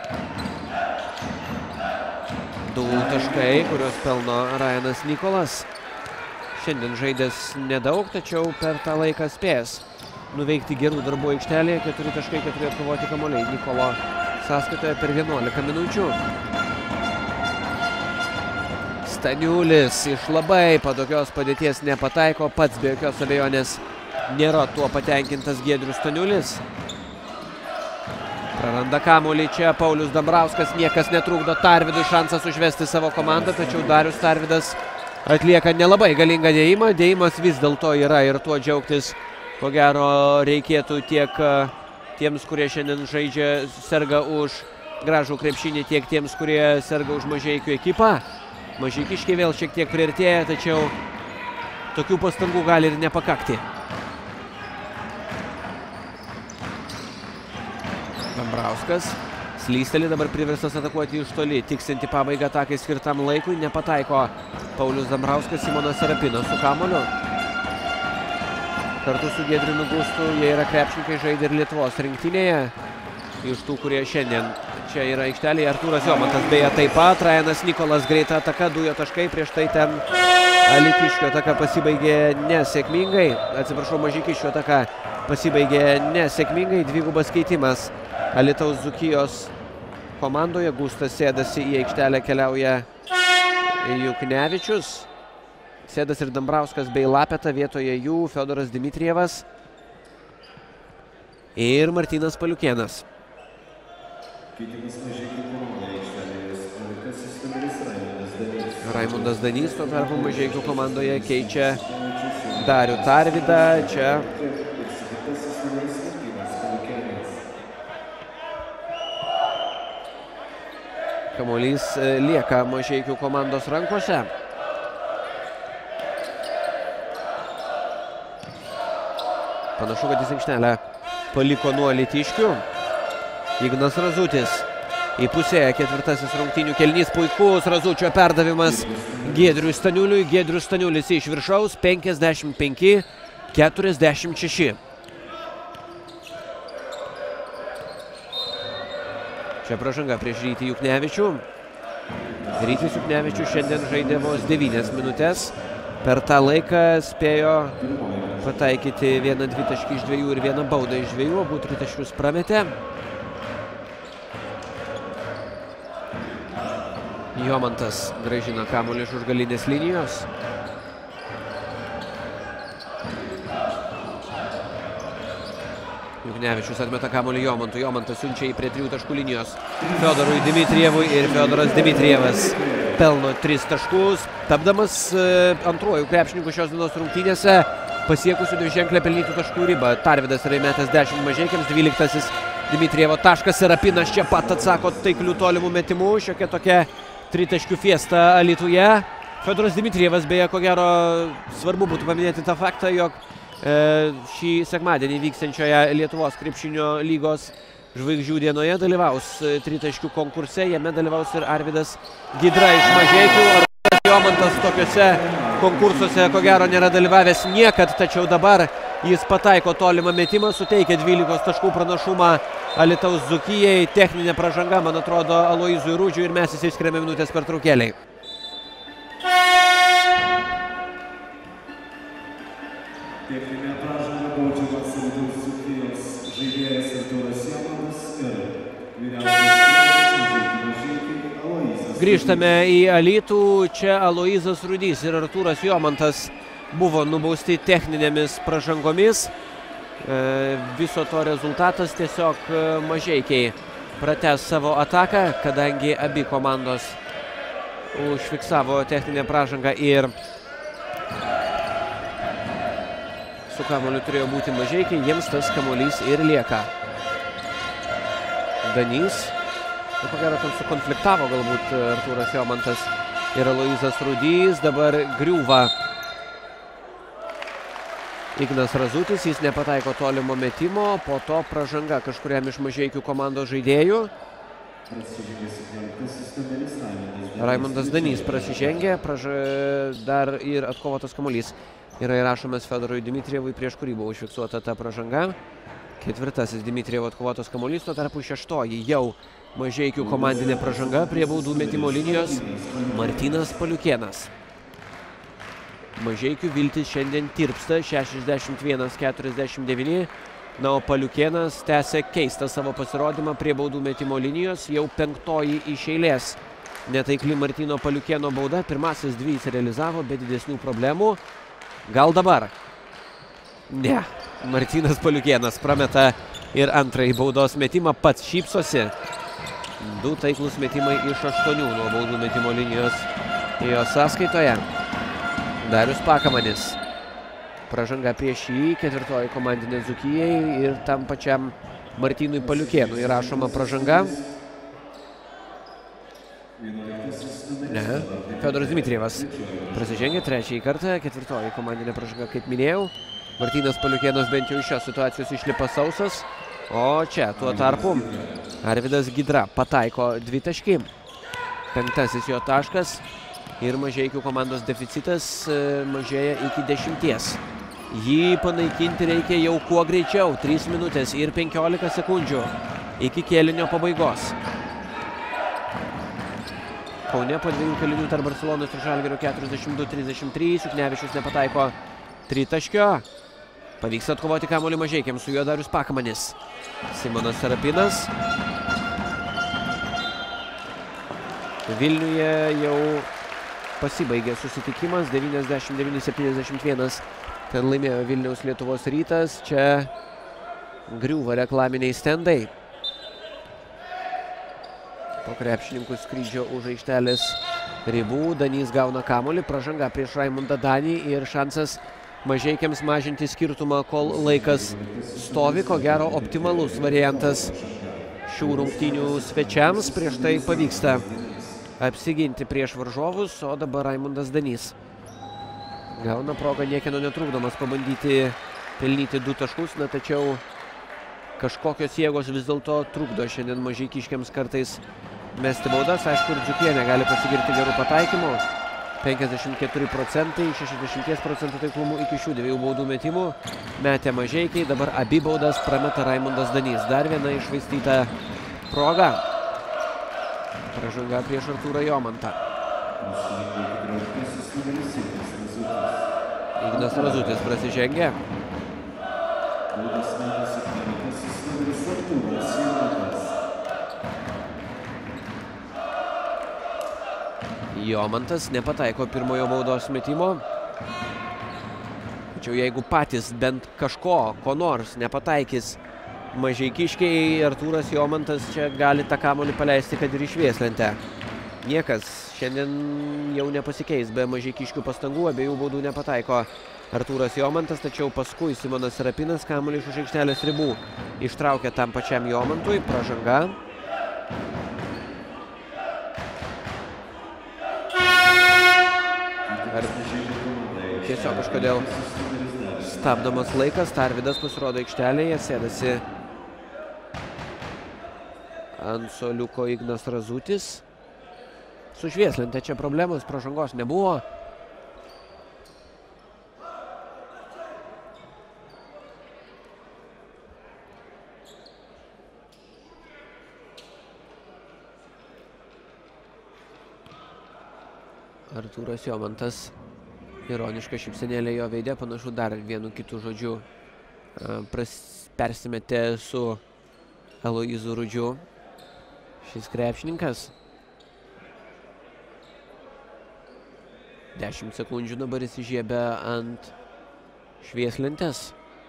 2 taškai, kurios pelno Ryanas Nikolas. Šiandien žaidęs nedaug, tačiau per tą laiką spės nuveikti gerų darbų aikštelėje. 4 taškai, 4 atkovoti kamuoliai Nikolo sąskaitoje per 11 minučių. Staniulis iš labai patogios padėties nepataiko. Pats be jokios abejonės nėra tuo patenkintas Giedrius Staniulis. Praranda kamuolį čia Paulius Dambrauskas, niekas netrukdo Tarvydui šansas užvesti savo komandą, tačiau Darius Tarvydas atlieka nelabai galingą dėjimą. Dėjimas vis dėlto yra ir tuo džiaugtis, ko gero, reikėtų tiek tiems, kurie šiandien žaidžia, serga už gražų krepšinį, tiek tiems, kurie serga už Mažeikių ekipą. Mažeikiškiai vėl šiek tiek priartėja, tačiau tokių pastangų gali ir nepakakti. Dambrauskas slysteli, dabar priverstas atakuoti iš toli, tiksinti pabaigą atakai skirtam laikui, nepataiko Paulius Dambrauskas. Simonas Serapinas su kamuoliu. Kartu su Giedriumi Gustu jie yra krepšininkai, žaidė ir Lietuvos rinktinėje. Iš tų, kurie šiandien čia yra aikštelėje, Artūras Jomantas beje taip pat. Ryanas Nikolas greita ataka, 2 taškai, prieš tai ten alytiškio ataka pasibaigė nesėkmingai. Atsiprašau, Mažeikiškio ataka pasibaigė nesėkmingai, dvigubas keitimas Alytaus Dzūkijos komandoje. Gustas sėdasi į aikštelę, keliauja Juknevičius. Sėdas ir Dambrauskas bei Lapeta, vietoje jų Fiodoras Dimitrievas ir Martynas Paliukėnas. Raimundas Danys tuo tarpu Mažeikių komandoje keičia Darių Tarvydą. Čia kamuolys lieka Mažeikių komandos rankose. Panašu, kad jis aikštelę paliko nuo alytiškių. Ignas Razutis į pusėje, 4 rungtynių kėlinys, puikus Razučio perdavimas Giedriui Staniuliui. Giedrius Staniulis iš viršaus, 55-46. Čia pražanga prieš Rytį Juknevičių. Rytis Juknevičius šiandien žaidė vos 9 minutės. Per tą laiką spėjo pataikyti 1-2 taškį iš 2 ir 1 baudą iš 2, abu 3 taškius prametė. Jomantas grąžina kamuolį iš už galinės linijos. Juknevičius atmeta kamuolį Jomantui. Jomantas siunčia jį prie 3 taškų linijos Fiodorui Dimitrievui ir Fiodoras Dimitrievas pelno 3 taškus, tapdamas antruoju krepšininku šios dienos rungtynėse, pasiekusiu 2-ženklę pelnytų taškų ribą. Tarvydas yra įmetęs 10 Mažeikiams, 12 Dimitrievo taškas. Serapinas čia pat atsako taiklių tolimų metimų. Šiokia tokia 3 taškių fiesta Alytuje. Fiodoras Dimitrievas, beje, ko gero svarbu būtų paminėti tą faktą, jog šį sekmadienį vyksiančioje Lietuvos krepšinio lygos žvaigždžių dienoje dalyvaus 3 taškių konkurse. Jame dalyvaus ir Arvydas Gidra iš Mažeikių. Arvydas Jomantas tokiuose konkursuose ko gero nėra dalyvavęs niekad, tačiau dabar jis pataiko tolimą metimą, suteikia 12 taškų pranašumą Alytaus Dzūkijai. Techninė pražanga, man atrodo, Aloizui Rūdžiui, ir mes išsiskiriame minutės pertraukėlei. Techninė pražanga, baudžiamas Alytaus Dzūkijos žaidėjas Artūras Jomantas ir vyriausias treneris Mažeikių Aloizas Grįžtame į Alytų, čia Aloyzas Rudys ir Artūras Jomantas buvo nubausti techninėmis pražangomis. Viso to rezultatas tiesiog Mažeikiai pratęs savo ataką, kadangi abi komandos užfiksavo techninę pražangą ir su kamuoliu turėjo būti Mažeikiai, jiems tas kamuolys ir lieka. Danys, ko gero ten sukonfliktavo galbūt Artūras Jomantas ir Aloyzas Rudys, dabar griūva Ignas Razutis, jis nepataiko tolimo metimo, po to pražanga kažkuriam iš Mažeikių komandos žaidėjų. Raimundas Danys prasižengė, dar ir atkovotas kamuolys yra įrašomas Fedorui Dimitrievui, prieš kurį buvo užfiksuota ta pražanga. Ketvirtasis Dimitrievo atkovotas kamuolys, tuo tarpu šeštoji jau Mažeikių komandinė pražanga prie baudų metimo linijos Martynas Paliukėnas. Mažeikių viltis šiandien tirpsta 61-49. Na, o Paliukėnas tęsia keistą savo pasirodymą prie baudų metimo linijos, jau penktoji iš eilės. Netaikli Martyno Paliukėno bauda, pirmasis dvi jis realizavo be didesnių problemų. Gal dabar? Ne, Martynas Paliukėnas prameta ir antrąjį baudos metimą, pats šypsosi. 2 taiklus metimai iš 8 nuo baudų metimo linijos jo sąskaitoje. Darius Pakamanis. Pražanga prieš jį, ketvirtoji komandinė Dzūkijai ir tam pačiam Martynui Paliukėnui įrašoma pražanga. Ne, Fedoras Dimitrievas prasižengė trečiąjį kartą, ketvirtoji komandinė pražanga, kaip minėjau. Martynas Paliukėnas bent jau iš šios situacijos išlipa sausas, o čia tuo tarpu Arvydas Gidra pataiko 2 taškį. 5. jo taškas ir Mažeikių komandos deficitas mažėja iki 10. Jį panaikinti reikia jau kuo greičiau, 3 minutės ir 15 sekundžių iki kėlinio pabaigos. Kaune po 2 kėlinių tarp Barcelonos ir Žalgirio 42-33, Juknevičius nepataiko 3 taškio. Pavyks atkovoti kamuolį Mažeikiams, su juo Darius Pakamanis. Simonas Serapinas. Vilniuje jau pasibaigė susitikimas, 99-71. Ten laimėjo Vilniaus Lietuvos Rytas, čia griūva reklaminiai stendai. Po krepšininkų skrydžio už aikštelės ribų Danys gauna kamuolį, pražanga prieš Raimundą Danį ir šansas Mažeikiams mažinti skirtumą, kol laikas stovi. Ko gero optimalus variantas šių rungtynių svečiams, prieš tai pavyksta apsiginti prieš varžovus, o dabar Raimundas Danys gauna progą niekieno netrukdomas pabandyti pelnyti 2 taškus, na tačiau kažkokios jėgos vis dėlto trukdo šiandien mažeikiškiams kartais mesti baudas. Aišku, ir Dzūkija negali pasigirti gerų pataikymų. 54%, 60% taiklumų iki šių 2 baudų metimų metė Mažeikiai, dabar abi baudas prameta Raimundas Danys. Dar viena iššvaistyta proga. Pražanga prieš Artūrą Jomantą. Ignas Razutis prasižengė. Jomantas nepataiko pirmojo baudos metimo. Tačiau jeigu patys bent kažko, ko nors nepataikys mažeikiškiai, Artūras Jomantas čia gali tą kamuolį paleisti, kad ir į švieslentę. Niekas šiandien jau nepasikeis be mažeikiškių pastangų, abiejų baudų nepataiko Artūras Jomantas, tačiau paskui Simonas Serapinas kamuolį iš už aikštelės ribų ištraukė tam pačiam Jomantui, pražanga. Tiesiog kažkodėl stabdomas laikas, Tarvydas pasirodo aikštelėje, sėdasi ant suoliuko Ignas Razutis. Su švieslente čia problemos, pražangos nebuvo. Artūras Jomantas, ironiška šypsenėlė jo veide, panašu dar vienu kitu žodžiu persimetė su Aloyzu Rudžiu šis krepšininkas. 10 sekundžių dabar įsižiebė ant švieslentės.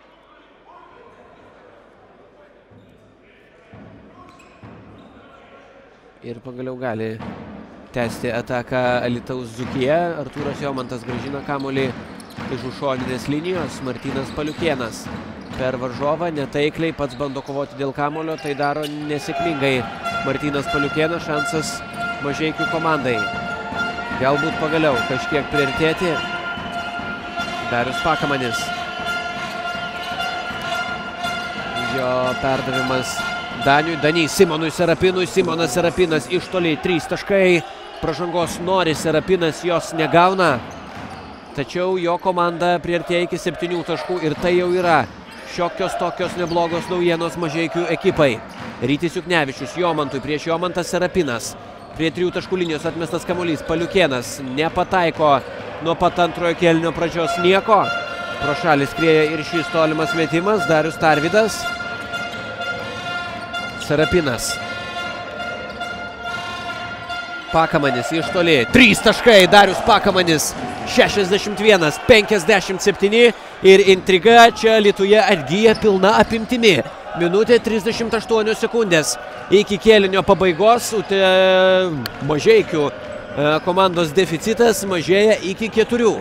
Ir pagaliau gali tęsti ataką Alytaus Dzūkija. Artūras Jomantas grąžina kamuolį iš už šoninės linijos. Martynas Paliukėnas per varžovą netaikliai pats bando kovoti dėl kamuolio. Tai daro nesėkmingai Martynas Paliukėnas. Šansas Mažeikių komandai. Galbūt pagaliau kažkiek priartėti. Darius Pakamanis. Jo perdavimas Daniui. Danys Simonui Serapinui. Simonas Serapinas iš toli. 3 taškai. Pražangos nori Serapinas, jos negauna. Tačiau jo komanda priartėja iki 7 taškų ir tai jau yra šiokios tokios neblogos naujienos Mažeikių ekipai. Rytis Juknevičius Jomantui, prieš Jomantą Serapinas. Prie 3 taškų linijos atmestas kamuolys. Paliukėnas nepataiko nuo pat antrojo kėlinio pradžios nieko. Pro šalį skrieja ir šis tolimas metimas. Darius Tarvydas. Serapinas. Pakamanis iš toli. 3 taškai. Darius Pakamanis. 61-57. Ir intriga čia Alytuje atgyja pilna apimtimi. Minutė 38 sekundės. Iki kėlinio pabaigos Mažeikių komandos deficitas mažėja iki 4.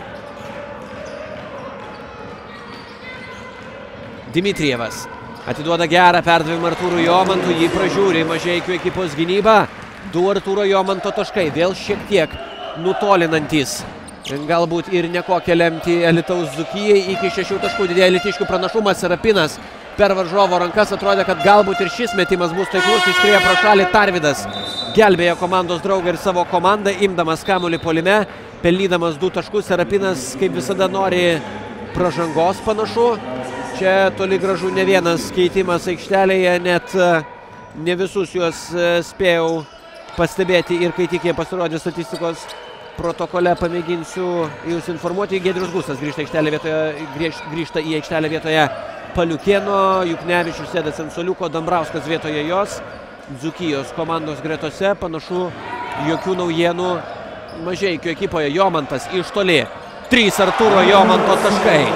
Dimitrievas atiduoda gerą perdavimą Artūrui Jomantui, jį pražiūri Mažeikių ekipos gynybą. 2 Artūro Jomanto taškai, vėl šiek tiek nutolinantis. Galbūt ir nekokią lemtį Alytaus Dzūkijai. Iki 6 taškų didėja alytiškių pranašumas. Serapinas per varžovo rankas atrodė, kad galbūt ir šis metimas bus taiklus. Išskrieja pro šalį Tarvydas. Gelbėja komandos draugą ir savo komandą, imdamas kamuolį puolime, pelnydamas 2 taškus. Serapinas kaip visada nori pražangos panašu. Čia toli gražu ne vienas keitimas aikštelėje, net ne visus juos spėjau pastebėti ir kai tik jie pasirodė statistikos protokole, pamėginsiu jūs informuoti. Giedrius Gustas grįžta į aikštelę vietoje Paliukėno. Juknevičius sėdas ant suoliuko, Dambrauskas vietoje jos. Dzūkijos komandos gretose panašu jokių naujienų Mažeikių ekipoje. Jomantas iš toli. 3 Artūro Jomanto taškai.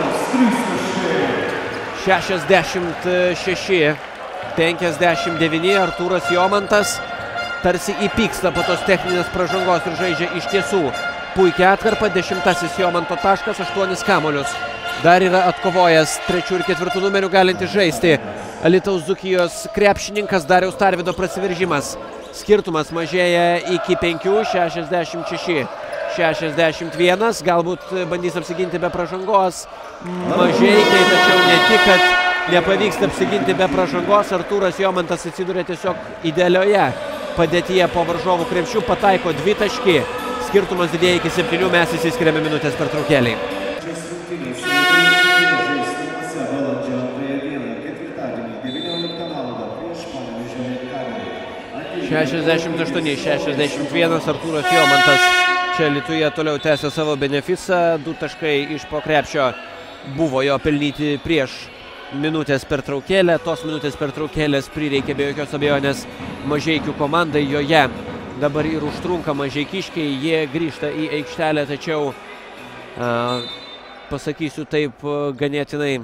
66-59. Artūras Jomantas tarsi įpyksta po tos techninės pražangos ir žaidžia iš tiesų puikia atkarpa. 10 Jomanto taškas, 8 kamuolius. Dar yra atkovojęs 3 ir 4 numerių galintis žaisti Alytaus Dzūkijos krepšininkas. Dariaus Tarvydo prasiveržimas. Skirtumas mažėja iki 5, 66-61. Galbūt bandys apsiginti be pražangos Mažeikiai, tačiau ne tik, kad nepavyksta apsiginti be pražangos. Artūras Jomantas atsiduria tiesiog idealioje padėtyje po varžovų krepšių, pataiko 2 taškį. Skirtumas didėja iki 7, mes įsiskiriame minutės pertraukėlei. 68-61 Artūras Jomantas čia Alytuje toliau tęsia savo beneficą. 2 taškai iš po krepšio buvo jo pelnyti prieš minutės pertraukėlę. Tos minutės pertraukėlės prireikė be jokios abejonės Mažeikių komandai. Joje dabar ir užtrunka mažeikiškiai. Jie grįžta į aikštelę, tačiau pasakysiu taip ganėtinai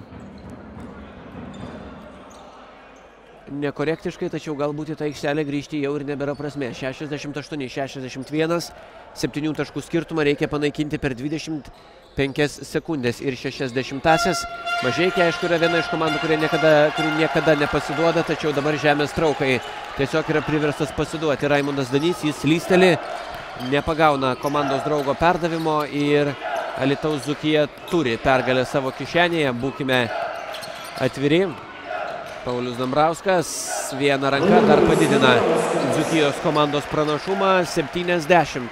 nekorektiškai, tačiau galbūt į tą aikštelę grįžti jau ir nebėra prasmė. 68-61, 7 taškų skirtumą reikia panaikinti per 25 sekundės ir 60-asias. Mažeikiai, aišku, yra viena iš komandų, kuri niekada nepasiduoda, tačiau dabar žemės traukai tiesiog yra priverstas pasiduoti. Raimundas Danys, jis slysteli, nepagauna komandos draugo perdavimo ir Alytaus Dzūkija turi pergalę savo kišenėje. Būkime atviri. Paulius Dambrauskas vieną ranką dar padidina Dzūkijos komandos pranašumą. 70-61.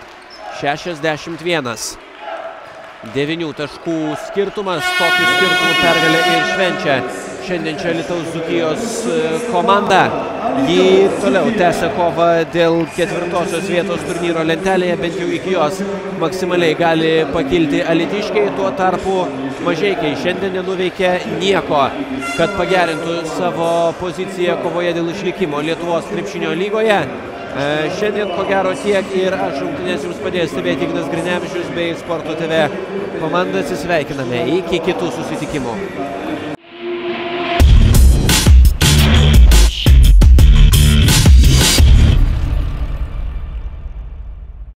9 taškų skirtumas. Tokių skirtumų pergalę ir švenčia šiandien čia Alytaus Dzūkijos komanda. Ji toliau tęsia kovą dėl 4-osios vietos turnyro lentelėje, bent jau iki jos maksimaliai gali pakilti alytiškiai. Tuo tarpu Mažeikiai šiandien nenuveikė nieko, kad pagerintų savo poziciją kovoje dėl išlikimo Lietuvos krepšinio lygoje. Šiandien ko gero tiek ir aš rungtynes jums padėjau stebėti Ignas Grinevičius bei Sporto TV komanda. Atsisveikiname iki kitų susitikimų.